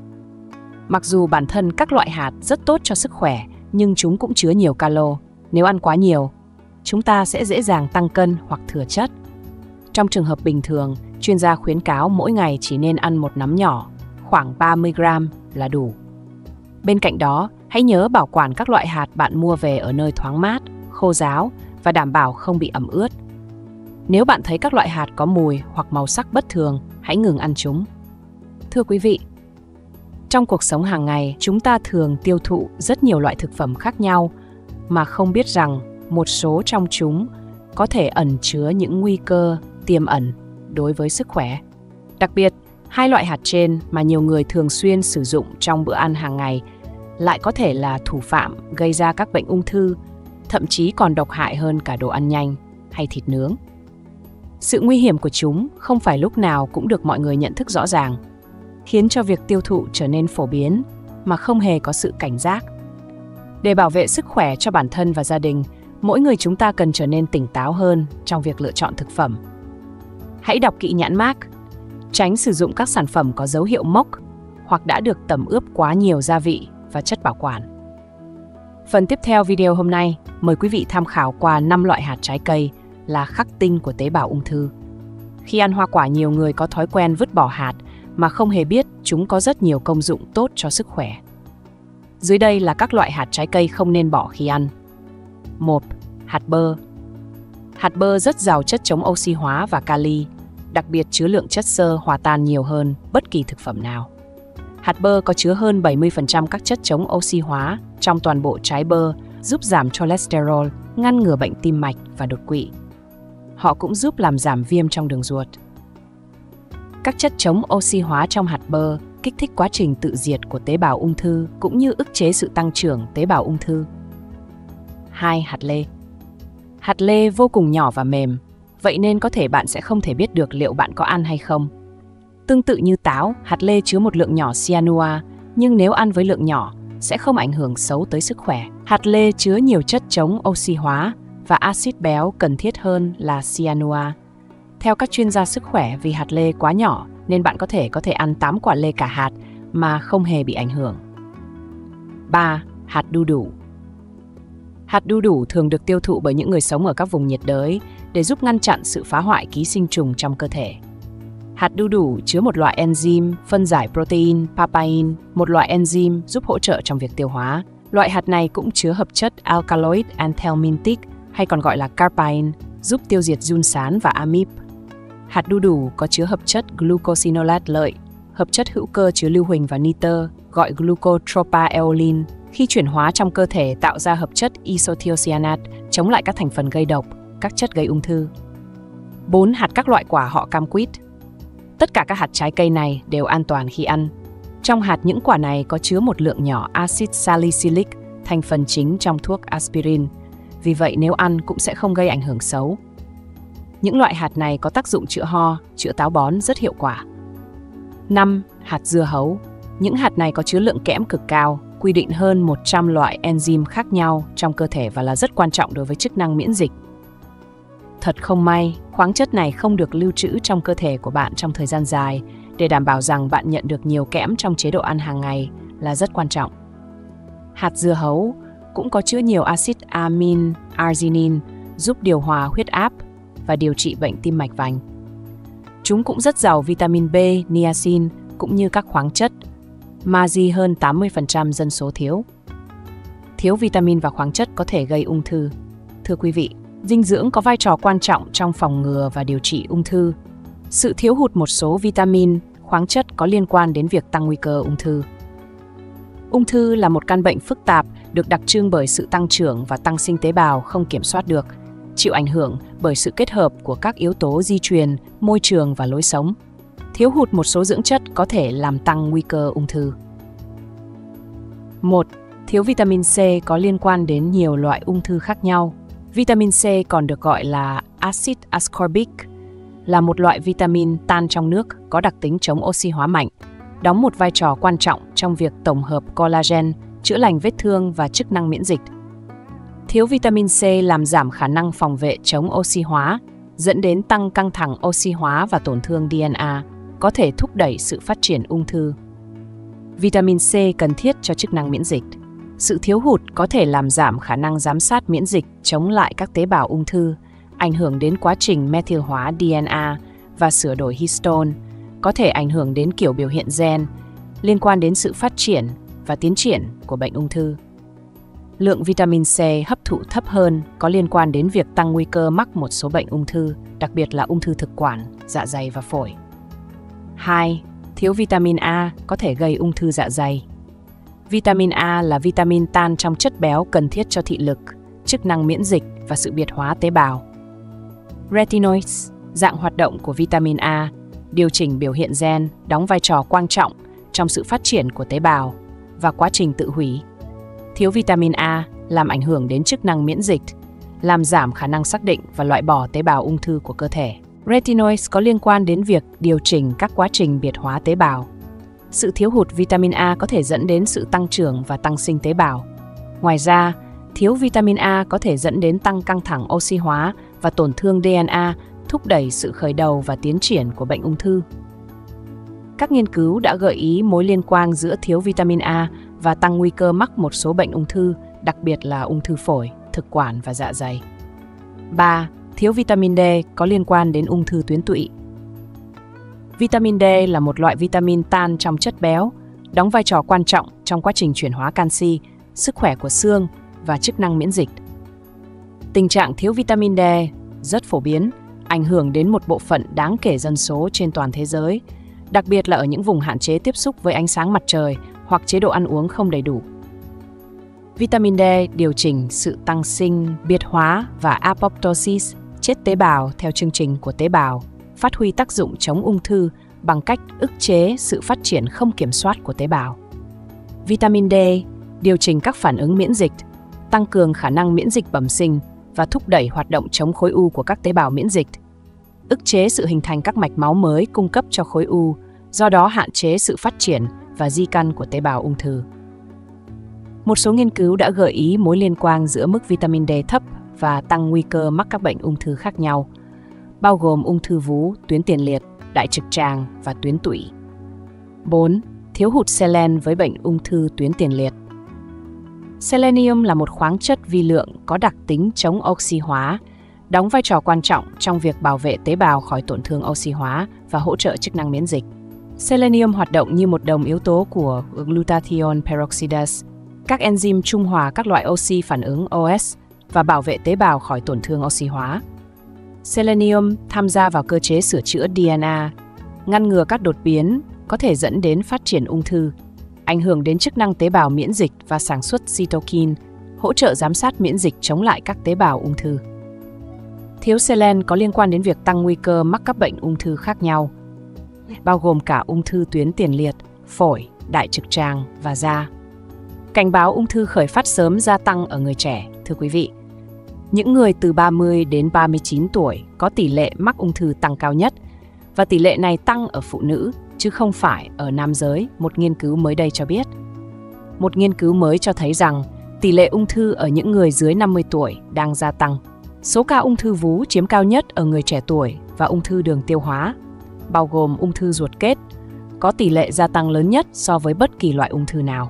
Mặc dù bản thân các loại hạt rất tốt cho sức khỏe, nhưng chúng cũng chứa nhiều calo. Nếu ăn quá nhiều, chúng ta sẽ dễ dàng tăng cân hoặc thừa chất. Trong trường hợp bình thường, chuyên gia khuyến cáo mỗi ngày chỉ nên ăn một nắm nhỏ, khoảng ba mươi gram là đủ. Bên cạnh đó, hãy nhớ bảo quản các loại hạt bạn mua về ở nơi thoáng mát, khô ráo và đảm bảo không bị ẩm ướt. Nếu bạn thấy các loại hạt có mùi hoặc màu sắc bất thường, hãy ngừng ăn chúng. Thưa quý vị, trong cuộc sống hàng ngày, chúng ta thường tiêu thụ rất nhiều loại thực phẩm khác nhau mà không biết rằng một số trong chúng có thể ẩn chứa những nguy cơ tiềm ẩn đối với sức khỏe. Đặc biệt, hai loại hạt trên mà nhiều người thường xuyên sử dụng trong bữa ăn hàng ngày lại có thể là thủ phạm gây ra các bệnh ung thư, thậm chí còn độc hại hơn cả đồ ăn nhanh hay thịt nướng. Sự nguy hiểm của chúng không phải lúc nào cũng được mọi người nhận thức rõ ràng, khiến cho việc tiêu thụ trở nên phổ biến mà không hề có sự cảnh giác. Để bảo vệ sức khỏe cho bản thân và gia đình, mỗi người chúng ta cần trở nên tỉnh táo hơn trong việc lựa chọn thực phẩm. Hãy đọc kỹ nhãn mác, tránh sử dụng các sản phẩm có dấu hiệu mốc hoặc đã được tẩm ướp quá nhiều gia vị và chất bảo quản. Phần tiếp theo video hôm nay, mời quý vị tham khảo qua năm loại hạt trái cây là khắc tinh của tế bào ung thư. Khi ăn hoa quả, nhiều người có thói quen vứt bỏ hạt mà không hề biết chúng có rất nhiều công dụng tốt cho sức khỏe. Dưới đây là các loại hạt trái cây không nên bỏ khi ăn. một. Hạt bơ. Hạt bơ rất giàu chất chống oxy hóa và kali, đặc biệt chứa lượng chất xơ hòa tan nhiều hơn bất kỳ thực phẩm nào. Hạt bơ có chứa hơn bảy mươi phần trăm các chất chống oxy hóa trong toàn bộ trái bơ, giúp giảm cholesterol, ngăn ngừa bệnh tim mạch và đột quỵ. Họ cũng giúp làm giảm viêm trong đường ruột. Các chất chống oxy hóa trong hạt bơ kích thích quá trình tự diệt của tế bào ung thư cũng như ức chế sự tăng trưởng tế bào ung thư. hai. Hạt lê. Hạt lê vô cùng nhỏ và mềm, vậy nên có thể bạn sẽ không thể biết được liệu bạn có ăn hay không. Tương tự như táo, hạt lê chứa một lượng nhỏ cyanua, nhưng nếu ăn với lượng nhỏ, sẽ không ảnh hưởng xấu tới sức khỏe. Hạt lê chứa nhiều chất chống oxy hóa và axit béo cần thiết hơn là cyanua. Theo các chuyên gia sức khỏe, vì hạt lê quá nhỏ nên bạn có thể có thể ăn tám quả lê cả hạt mà không hề bị ảnh hưởng. ba. Hạt đu đủ. Hạt đu đủ thường được tiêu thụ bởi những người sống ở các vùng nhiệt đới để giúp ngăn chặn sự phá hoại ký sinh trùng trong cơ thể. Hạt đu đủ chứa một loại enzyme phân giải protein papain, một loại enzyme giúp hỗ trợ trong việc tiêu hóa. Loại hạt này cũng chứa hợp chất alkaloid anthelmintic hay còn gọi là carpine, giúp tiêu diệt giun sán và amip. Hạt đu đủ có chứa hợp chất glucosinolate lợi, hợp chất hữu cơ chứa lưu huỳnh và nitơ, gọi glucotropaeolin, khi chuyển hóa trong cơ thể tạo ra hợp chất isothiocyanate, chống lại các thành phần gây độc, các chất gây ung thư. bốn. Hạt các loại quả họ cam quýt. Tất cả các hạt trái cây này đều an toàn khi ăn. Trong hạt những quả này có chứa một lượng nhỏ axit salicylic, thành phần chính trong thuốc aspirin. Vì vậy nếu ăn cũng sẽ không gây ảnh hưởng xấu. Những loại hạt này có tác dụng chữa ho, chữa táo bón rất hiệu quả. năm. Hạt dưa hấu. Những hạt này có chứa lượng kẽm cực cao, quy định hơn một trăm loại enzyme khác nhau trong cơ thể và là rất quan trọng đối với chức năng miễn dịch. Thật không may, khoáng chất này không được lưu trữ trong cơ thể của bạn trong thời gian dài để đảm bảo rằng bạn nhận được nhiều kẽm trong chế độ ăn hàng ngày là rất quan trọng. Hạt dưa hấu cũng có chứa nhiều axit amin, arginine, giúp điều hòa huyết áp và điều trị bệnh tim mạch vành. Chúng cũng rất giàu vitamin B, niacin cũng như các khoáng chất. Magie hơn tám mươi phần trăm dân số thiếu. Thiếu vitamin và khoáng chất có thể gây ung thư. Thưa quý vị, dinh dưỡng có vai trò quan trọng trong phòng ngừa và điều trị ung thư. Sự thiếu hụt một số vitamin, khoáng chất có liên quan đến việc tăng nguy cơ ung thư. Ung thư là một căn bệnh phức tạp được đặc trưng bởi sự tăng trưởng và tăng sinh tế bào không kiểm soát được, chịu ảnh hưởng bởi sự kết hợp của các yếu tố di truyền, môi trường và lối sống. Thiếu hụt một số dưỡng chất có thể làm tăng nguy cơ ung thư. một. Thiếu vitamin C có liên quan đến nhiều loại ung thư khác nhau. Vitamin C còn được gọi là acid ascorbic, là một loại vitamin tan trong nước có đặc tính chống oxy hóa mạnh, đóng một vai trò quan trọng trong việc tổng hợp collagen, chữa lành vết thương và chức năng miễn dịch. Thiếu vitamin C làm giảm khả năng phòng vệ chống oxy hóa, dẫn đến tăng căng thẳng oxy hóa và tổn thương đê en a, có thể thúc đẩy sự phát triển ung thư. Vitamin C cần thiết cho chức năng miễn dịch. Sự thiếu hụt có thể làm giảm khả năng giám sát miễn dịch chống lại các tế bào ung thư, ảnh hưởng đến quá trình methyl hóa đê en a và sửa đổi histone, có thể ảnh hưởng đến kiểu biểu hiện gen, liên quan đến sự phát triển và tiến triển của bệnh ung thư. Lượng vitamin C hấp thụ thấp hơn có liên quan đến việc tăng nguy cơ mắc một số bệnh ung thư, đặc biệt là ung thư thực quản, dạ dày và phổi. hai. Thiếu vitamin A có thể gây ung thư dạ dày. Vitamin A là vitamin tan trong chất béo cần thiết cho thị lực, chức năng miễn dịch và sự biệt hóa tế bào. Retinoids, dạng hoạt động của vitamin A, điều chỉnh biểu hiện gen, đóng vai trò quan trọng trong sự phát triển của tế bào và quá trình tự hủy. Thiếu vitamin A làm ảnh hưởng đến chức năng miễn dịch, làm giảm khả năng xác định và loại bỏ tế bào ung thư của cơ thể. Retinoids có liên quan đến việc điều chỉnh các quá trình biệt hóa tế bào. Sự thiếu hụt vitamin A có thể dẫn đến sự tăng trưởng và tăng sinh tế bào. Ngoài ra, thiếu vitamin A có thể dẫn đến tăng căng thẳng oxy hóa và tổn thương đê en a, thúc đẩy sự khởi đầu và tiến triển của bệnh ung thư. Các nghiên cứu đã gợi ý mối liên quan giữa thiếu vitamin A và tăng nguy cơ mắc một số bệnh ung thư, đặc biệt là ung thư phổi, thực quản và dạ dày. ba. Thiếu vitamin D có liên quan đến ung thư tuyến tụy. Vitamin D là một loại vitamin tan trong chất béo, đóng vai trò quan trọng trong quá trình chuyển hóa canxi, sức khỏe của xương và chức năng miễn dịch. Tình trạng thiếu vitamin D rất phổ biến, ảnh hưởng đến một bộ phận đáng kể dân số trên toàn thế giới, đặc biệt là ở những vùng hạn chế tiếp xúc với ánh sáng mặt trời hoặc chế độ ăn uống không đầy đủ. Vitamin D điều chỉnh sự tăng sinh, biệt hóa và apoptosis, chết tế bào theo chương trình của tế bào, phát huy tác dụng chống ung thư bằng cách ức chế sự phát triển không kiểm soát của tế bào. Vitamin D điều chỉnh các phản ứng miễn dịch, tăng cường khả năng miễn dịch bẩm sinh và thúc đẩy hoạt động chống khối u của các tế bào miễn dịch, ức chế sự hình thành các mạch máu mới cung cấp cho khối u, do đó hạn chế sự phát triển và di căn của tế bào ung thư. Một số nghiên cứu đã gợi ý mối liên quan giữa mức vitamin D thấp và tăng nguy cơ mắc các bệnh ung thư khác nhau, bao gồm ung thư vú, tuyến tiền liệt, đại trực tràng và tuyến tụy. bốn. Thiếu hụt selen với bệnh ung thư tuyến tiền liệt. Selenium là một khoáng chất vi lượng có đặc tính chống oxy hóa, đóng vai trò quan trọng trong việc bảo vệ tế bào khỏi tổn thương oxy hóa và hỗ trợ chức năng miễn dịch. Selenium hoạt động như một đồng yếu tố của glutathione peroxidase, các enzyme trung hòa các loại oxy phản ứng O S và bảo vệ tế bào khỏi tổn thương oxy hóa. Selenium tham gia vào cơ chế sửa chữa D N A, ngăn ngừa các đột biến có thể dẫn đến phát triển ung thư, ảnh hưởng đến chức năng tế bào miễn dịch và sản xuất cytokine, hỗ trợ giám sát miễn dịch chống lại các tế bào ung thư. Thiếu selen có liên quan đến việc tăng nguy cơ mắc các bệnh ung thư khác nhau, bao gồm cả ung thư tuyến tiền liệt, phổi, đại trực tràng và da. Cảnh báo ung thư khởi phát sớm gia tăng ở người trẻ, thưa quý vị. Những người từ ba mươi đến ba mươi chín tuổi có tỷ lệ mắc ung thư tăng cao nhất, và tỷ lệ này tăng ở phụ nữ, chứ không phải ở nam giới, một nghiên cứu mới đây cho biết. Một nghiên cứu mới cho thấy rằng tỷ lệ ung thư ở những người dưới năm mươi tuổi đang gia tăng. Số ca ung thư vú chiếm cao nhất ở người trẻ tuổi và ung thư đường tiêu hóa, bao gồm ung thư ruột kết, có tỷ lệ gia tăng lớn nhất so với bất kỳ loại ung thư nào.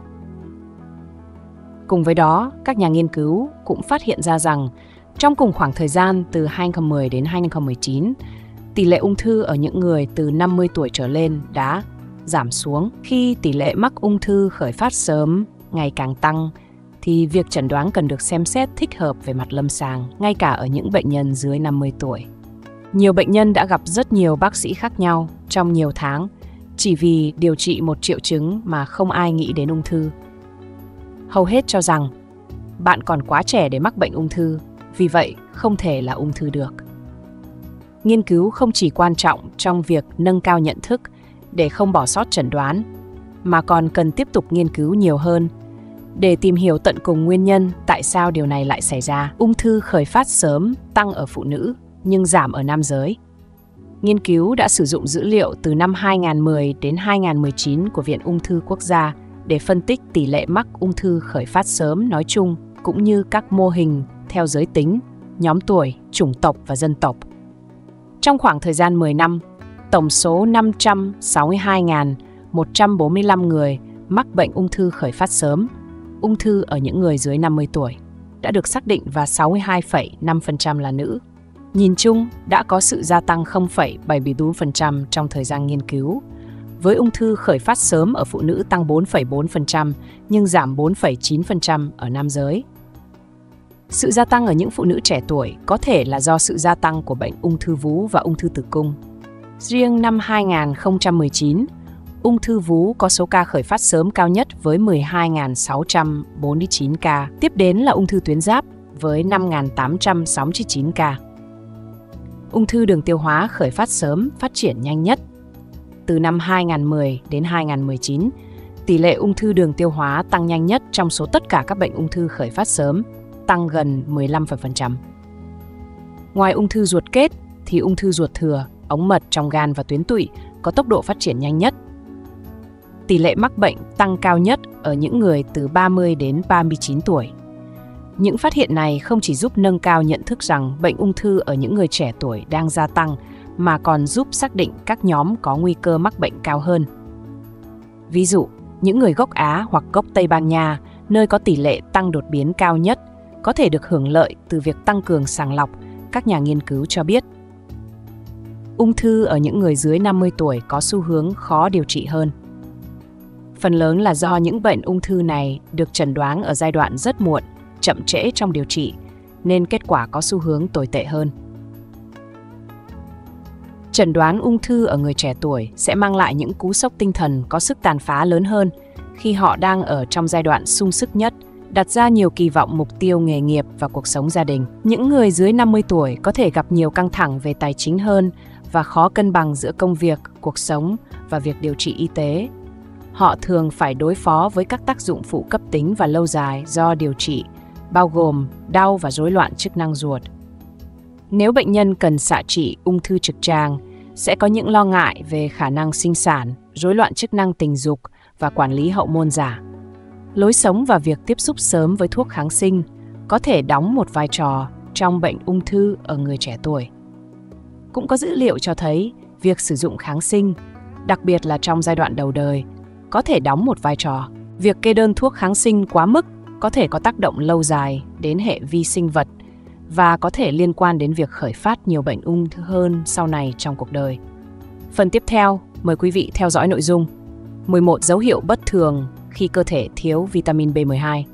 Cùng với đó, các nhà nghiên cứu cũng phát hiện ra rằng trong cùng khoảng thời gian từ hai nghìn không trăm mười đến hai nghìn không trăm mười chín, tỷ lệ ung thư ở những người từ năm mươi tuổi trở lên đã giảm xuống. Khi tỷ lệ mắc ung thư khởi phát sớm ngày càng tăng, thì việc chẩn đoán cần được xem xét thích hợp về mặt lâm sàng, ngay cả ở những bệnh nhân dưới năm mươi tuổi. Nhiều bệnh nhân đã gặp rất nhiều bác sĩ khác nhau trong nhiều tháng, chỉ vì điều trị một triệu chứng mà không ai nghĩ đến ung thư. Hầu hết cho rằng bạn còn quá trẻ để mắc bệnh ung thư, vì vậy không thể là ung thư được. Nghiên cứu không chỉ quan trọng trong việc nâng cao nhận thức để không bỏ sót chẩn đoán, mà còn cần tiếp tục nghiên cứu nhiều hơn để tìm hiểu tận cùng nguyên nhân tại sao điều này lại xảy ra. Ung thư khởi phát sớm tăng ở phụ nữ nhưng giảm ở nam giới. Nghiên cứu đã sử dụng dữ liệu từ năm hai nghìn không trăm mười đến hai nghìn không trăm mười chín của Viện Ung thư Quốc gia để phân tích tỷ lệ mắc ung thư khởi phát sớm nói chung, cũng như các mô hình theo giới tính, nhóm tuổi, chủng tộc và dân tộc. Trong khoảng thời gian mười năm, tổng số năm trăm sáu mươi hai nghìn một trăm bốn mươi lăm người mắc bệnh ung thư khởi phát sớm, ung thư ở những người dưới năm mươi tuổi, đã được xác định và sáu mươi hai phẩy năm phần trăm là nữ. Nhìn chung, đã có sự gia tăng không phẩy bảy mươi bốn phần trăm trong thời gian nghiên cứu, với ung thư khởi phát sớm ở phụ nữ tăng bốn phẩy bốn phần trăm nhưng giảm bốn phẩy chín phần trăm ở nam giới. Sự gia tăng ở những phụ nữ trẻ tuổi có thể là do sự gia tăng của bệnh ung thư vú và ung thư tử cung. Riêng năm hai nghìn không trăm mười chín, ung thư vú có số ca khởi phát sớm cao nhất với mười hai nghìn sáu trăm bốn mươi chín ca, tiếp đến là ung thư tuyến giáp với năm nghìn tám trăm sáu mươi chín ca. Ung thư đường tiêu hóa khởi phát sớm phát triển nhanh nhất. Từ năm hai nghìn không trăm mười đến hai nghìn không trăm mười chín, tỷ lệ ung thư đường tiêu hóa tăng nhanh nhất trong số tất cả các bệnh ung thư khởi phát sớm, tăng gần mười lăm phần trăm. Ngoài ung thư ruột kết, thì ung thư ruột thừa, ống mật trong gan và tuyến tụy có tốc độ phát triển nhanh nhất. Tỷ lệ mắc bệnh tăng cao nhất ở những người từ ba mươi đến ba mươi chín tuổi. Những phát hiện này không chỉ giúp nâng cao nhận thức rằng bệnh ung thư ở những người trẻ tuổi đang gia tăng, mà còn giúp xác định các nhóm có nguy cơ mắc bệnh cao hơn. Ví dụ, những người gốc Á hoặc gốc Tây Ban Nha, nơi có tỷ lệ tăng đột biến cao nhất, có thể được hưởng lợi từ việc tăng cường sàng lọc, các nhà nghiên cứu cho biết. Ung thư ở những người dưới năm mươi tuổi có xu hướng khó điều trị hơn. Phần lớn là do những bệnh ung thư này được chẩn đoán ở giai đoạn rất muộn, chậm trễ trong điều trị, nên kết quả có xu hướng tồi tệ hơn. Chẩn đoán ung thư ở người trẻ tuổi sẽ mang lại những cú sốc tinh thần có sức tàn phá lớn hơn khi họ đang ở trong giai đoạn sung sức nhất, đặt ra nhiều kỳ vọng mục tiêu nghề nghiệp và cuộc sống gia đình. Những người dưới năm mươi tuổi có thể gặp nhiều căng thẳng về tài chính hơn và khó cân bằng giữa công việc, cuộc sống và việc điều trị y tế. Họ thường phải đối phó với các tác dụng phụ cấp tính và lâu dài do điều trị, bao gồm đau và rối loạn chức năng ruột. Nếu bệnh nhân cần xạ trị ung thư trực tràng, sẽ có những lo ngại về khả năng sinh sản, rối loạn chức năng tình dục và quản lý hậu môn giả. Lối sống và việc tiếp xúc sớm với thuốc kháng sinh có thể đóng một vai trò trong bệnh ung thư ở người trẻ tuổi. Cũng có dữ liệu cho thấy việc sử dụng kháng sinh, đặc biệt là trong giai đoạn đầu đời, có thể đóng một vai trò. Việc kê đơn thuốc kháng sinh quá mức có thể có tác động lâu dài đến hệ vi sinh vật và có thể liên quan đến việc khởi phát nhiều bệnh ung thư hơn sau này trong cuộc đời. Phần tiếp theo, mời quý vị theo dõi nội dung mười một dấu hiệu bất thường khi cơ thể thiếu vitamin B mười hai.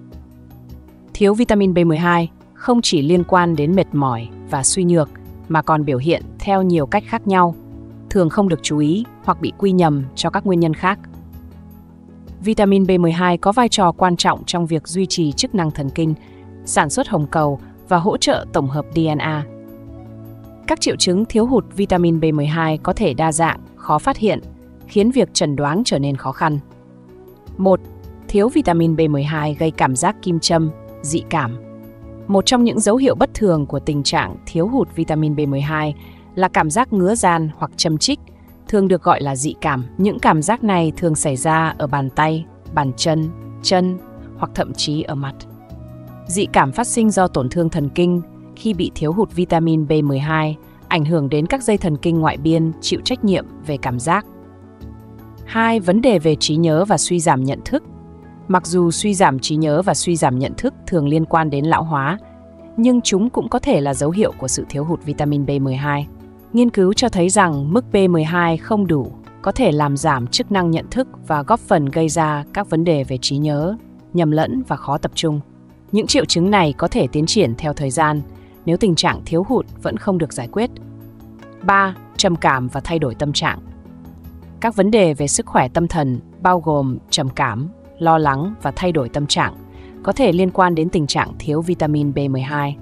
Thiếu vitamin B mười hai không chỉ liên quan đến mệt mỏi và suy nhược mà còn biểu hiện theo nhiều cách khác nhau, thường không được chú ý hoặc bị quy nhầm cho các nguyên nhân khác. Vitamin B mười hai có vai trò quan trọng trong việc duy trì chức năng thần kinh, sản xuất hồng cầu và hỗ trợ tổng hợp đê en a. Các triệu chứng thiếu hụt vitamin B mười hai có thể đa dạng, khó phát hiện, khiến việc chẩn đoán trở nên khó khăn. một. Thiếu vitamin B mười hai gây cảm giác kim châm, dị cảm. Một trong những dấu hiệu bất thường của tình trạng thiếu hụt vitamin B mười hai là cảm giác ngứa ran hoặc châm chích, thường được gọi là dị cảm. Những cảm giác này thường xảy ra ở bàn tay, bàn chân, chân hoặc thậm chí ở mặt. Dị cảm phát sinh do tổn thương thần kinh khi bị thiếu hụt vitamin B mười hai, ảnh hưởng đến các dây thần kinh ngoại biên chịu trách nhiệm về cảm giác. hai. Vấn đề về trí nhớ và suy giảm nhận thức. Mặc dù suy giảm trí nhớ và suy giảm nhận thức thường liên quan đến lão hóa, nhưng chúng cũng có thể là dấu hiệu của sự thiếu hụt vitamin B mười hai. Nghiên cứu cho thấy rằng mức B mười hai không đủ có thể làm giảm chức năng nhận thức và góp phần gây ra các vấn đề về trí nhớ, nhầm lẫn và khó tập trung. Những triệu chứng này có thể tiến triển theo thời gian nếu tình trạng thiếu hụt vẫn không được giải quyết. ba. Trầm cảm và thay đổi tâm trạng. Các vấn đề về sức khỏe tâm thần bao gồm trầm cảm, lo lắng và thay đổi tâm trạng có thể liên quan đến tình trạng thiếu vitamin B mười hai.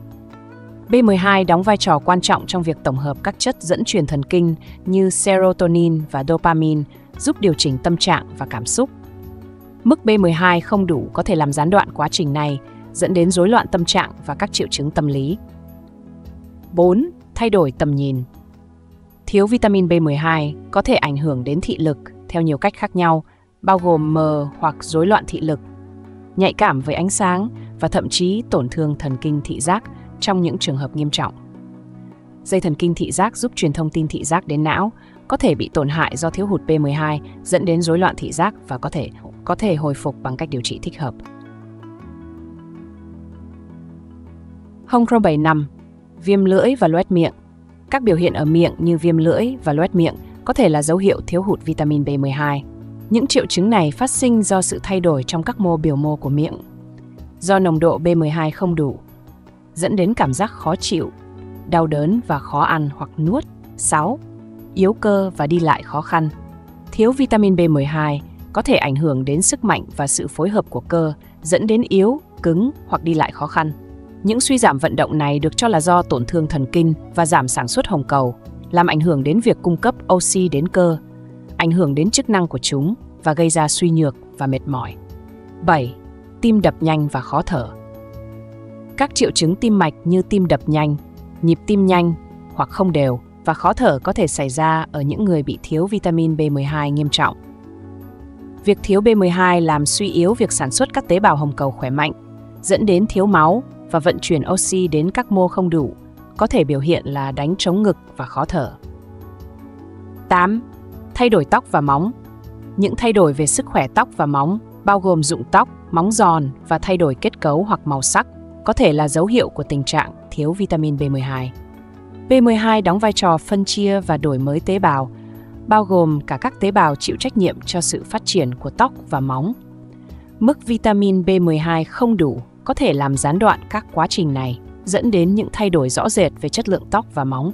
B mười hai đóng vai trò quan trọng trong việc tổng hợp các chất dẫn truyền thần kinh như serotonin và dopamine, giúp điều chỉnh tâm trạng và cảm xúc. Mức B mười hai không đủ có thể làm gián đoạn quá trình này, dẫn đến rối loạn tâm trạng và các triệu chứng tâm lý. bốn. Thay đổi tầm nhìn. Thiếu vitamin B mười hai có thể ảnh hưởng đến thị lực theo nhiều cách khác nhau, bao gồm mờ hoặc rối loạn thị lực, nhạy cảm với ánh sáng và thậm chí tổn thương thần kinh thị giác trong những trường hợp nghiêm trọng. Dây thần kinh thị giác giúp truyền thông tin thị giác đến não, có thể bị tổn hại do thiếu hụt B mười hai, dẫn đến rối loạn thị giác và có thể có thể hồi phục bằng cách điều trị thích hợp. Hông Crow bảy năm. Viêm lưỡi và loét miệng. Các biểu hiện ở miệng như viêm lưỡi và loét miệng có thể là dấu hiệu thiếu hụt vitamin B mười hai. Những triệu chứng này phát sinh do sự thay đổi trong các mô biểu mô của miệng, do nồng độ B mười hai không đủ, dẫn đến cảm giác khó chịu, đau đớn và khó ăn hoặc nuốt. sáu. Yếu cơ và đi lại khó khăn. Thiếu vitamin B mười hai có thể ảnh hưởng đến sức mạnh và sự phối hợp của cơ, dẫn đến yếu, cứng hoặc đi lại khó khăn. Những suy giảm vận động này được cho là do tổn thương thần kinh và giảm sản xuất hồng cầu, làm ảnh hưởng đến việc cung cấp oxy đến cơ, ảnh hưởng đến chức năng của chúng và gây ra suy nhược và mệt mỏi. bảy. Tim đập nhanh và khó thở. Các triệu chứng tim mạch như tim đập nhanh, nhịp tim nhanh hoặc không đều và khó thở có thể xảy ra ở những người bị thiếu vitamin B mười hai nghiêm trọng. Việc thiếu B mười hai làm suy yếu việc sản xuất các tế bào hồng cầu khỏe mạnh, dẫn đến thiếu máu và vận chuyển oxy đến các mô không đủ, có thể biểu hiện là đánh trống ngực và khó thở. tám. Thay đổi tóc và móng. Những thay đổi về sức khỏe tóc và móng, bao gồm rụng tóc, móng giòn và thay đổi kết cấu hoặc màu sắc, có thể là dấu hiệu của tình trạng thiếu vitamin B mười hai. B mười hai đóng vai trò phân chia và đổi mới tế bào, bao gồm cả các tế bào chịu trách nhiệm cho sự phát triển của tóc và móng. Mức vitamin B mười hai không đủ có thể làm gián đoạn các quá trình này, dẫn đến những thay đổi rõ rệt về chất lượng tóc và móng.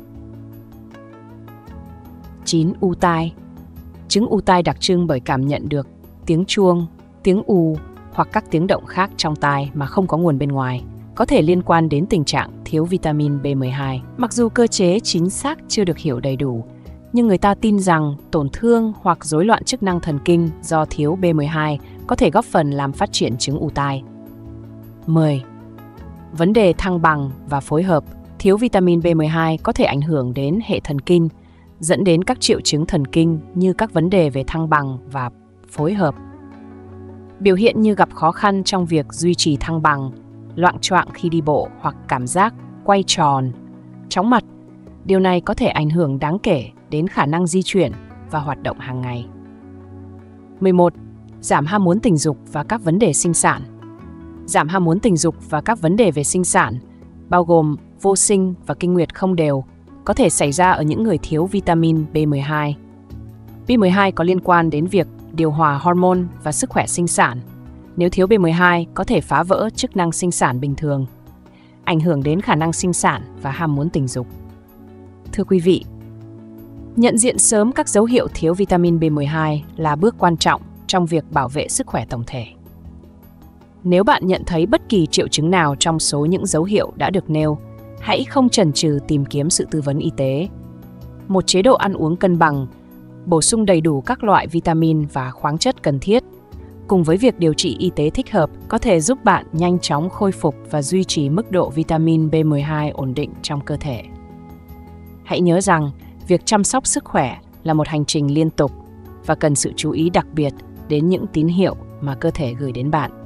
chín. U tai. Chứng u tai đặc trưng bởi cảm nhận được tiếng chuông, tiếng ù hoặc các tiếng động khác trong tai mà không có nguồn bên ngoài, có thể liên quan đến tình trạng thiếu vitamin B mười hai. Mặc dù cơ chế chính xác chưa được hiểu đầy đủ, nhưng người ta tin rằng tổn thương hoặc rối loạn chức năng thần kinh do thiếu B mười hai có thể góp phần làm phát triển chứng u tai. mười. Vấn đề thăng bằng và phối hợp. Thiếu vitamin B mười hai có thể ảnh hưởng đến hệ thần kinh, dẫn đến các triệu chứng thần kinh như các vấn đề về thăng bằng và phối hợp. Biểu hiện như gặp khó khăn trong việc duy trì thăng bằng, loạng choạng khi đi bộ hoặc cảm giác quay tròn, chóng mặt. Điều này có thể ảnh hưởng đáng kể đến khả năng di chuyển và hoạt động hàng ngày. mười một. Giảm ham muốn tình dục và các vấn đề sinh sản. Giảm ham muốn tình dục và các vấn đề về sinh sản, bao gồm vô sinh và kinh nguyệt không đều, có thể xảy ra ở những người thiếu vitamin B mười hai. B mười hai có liên quan đến việc điều hòa hormone và sức khỏe sinh sản. Nếu thiếu B mười hai, có thể phá vỡ chức năng sinh sản bình thường, ảnh hưởng đến khả năng sinh sản và ham muốn tình dục. Thưa quý vị, nhận diện sớm các dấu hiệu thiếu vitamin B mười hai là bước quan trọng trong việc bảo vệ sức khỏe tổng thể. Nếu bạn nhận thấy bất kỳ triệu chứng nào trong số những dấu hiệu đã được nêu, hãy không chần chừ tìm kiếm sự tư vấn y tế. Một chế độ ăn uống cân bằng, bổ sung đầy đủ các loại vitamin và khoáng chất cần thiết, cùng với việc điều trị y tế thích hợp có thể giúp bạn nhanh chóng khôi phục và duy trì mức độ vitamin B mười hai ổn định trong cơ thể. Hãy nhớ rằng, việc chăm sóc sức khỏe là một hành trình liên tục và cần sự chú ý đặc biệt đến những tín hiệu mà cơ thể gửi đến bạn.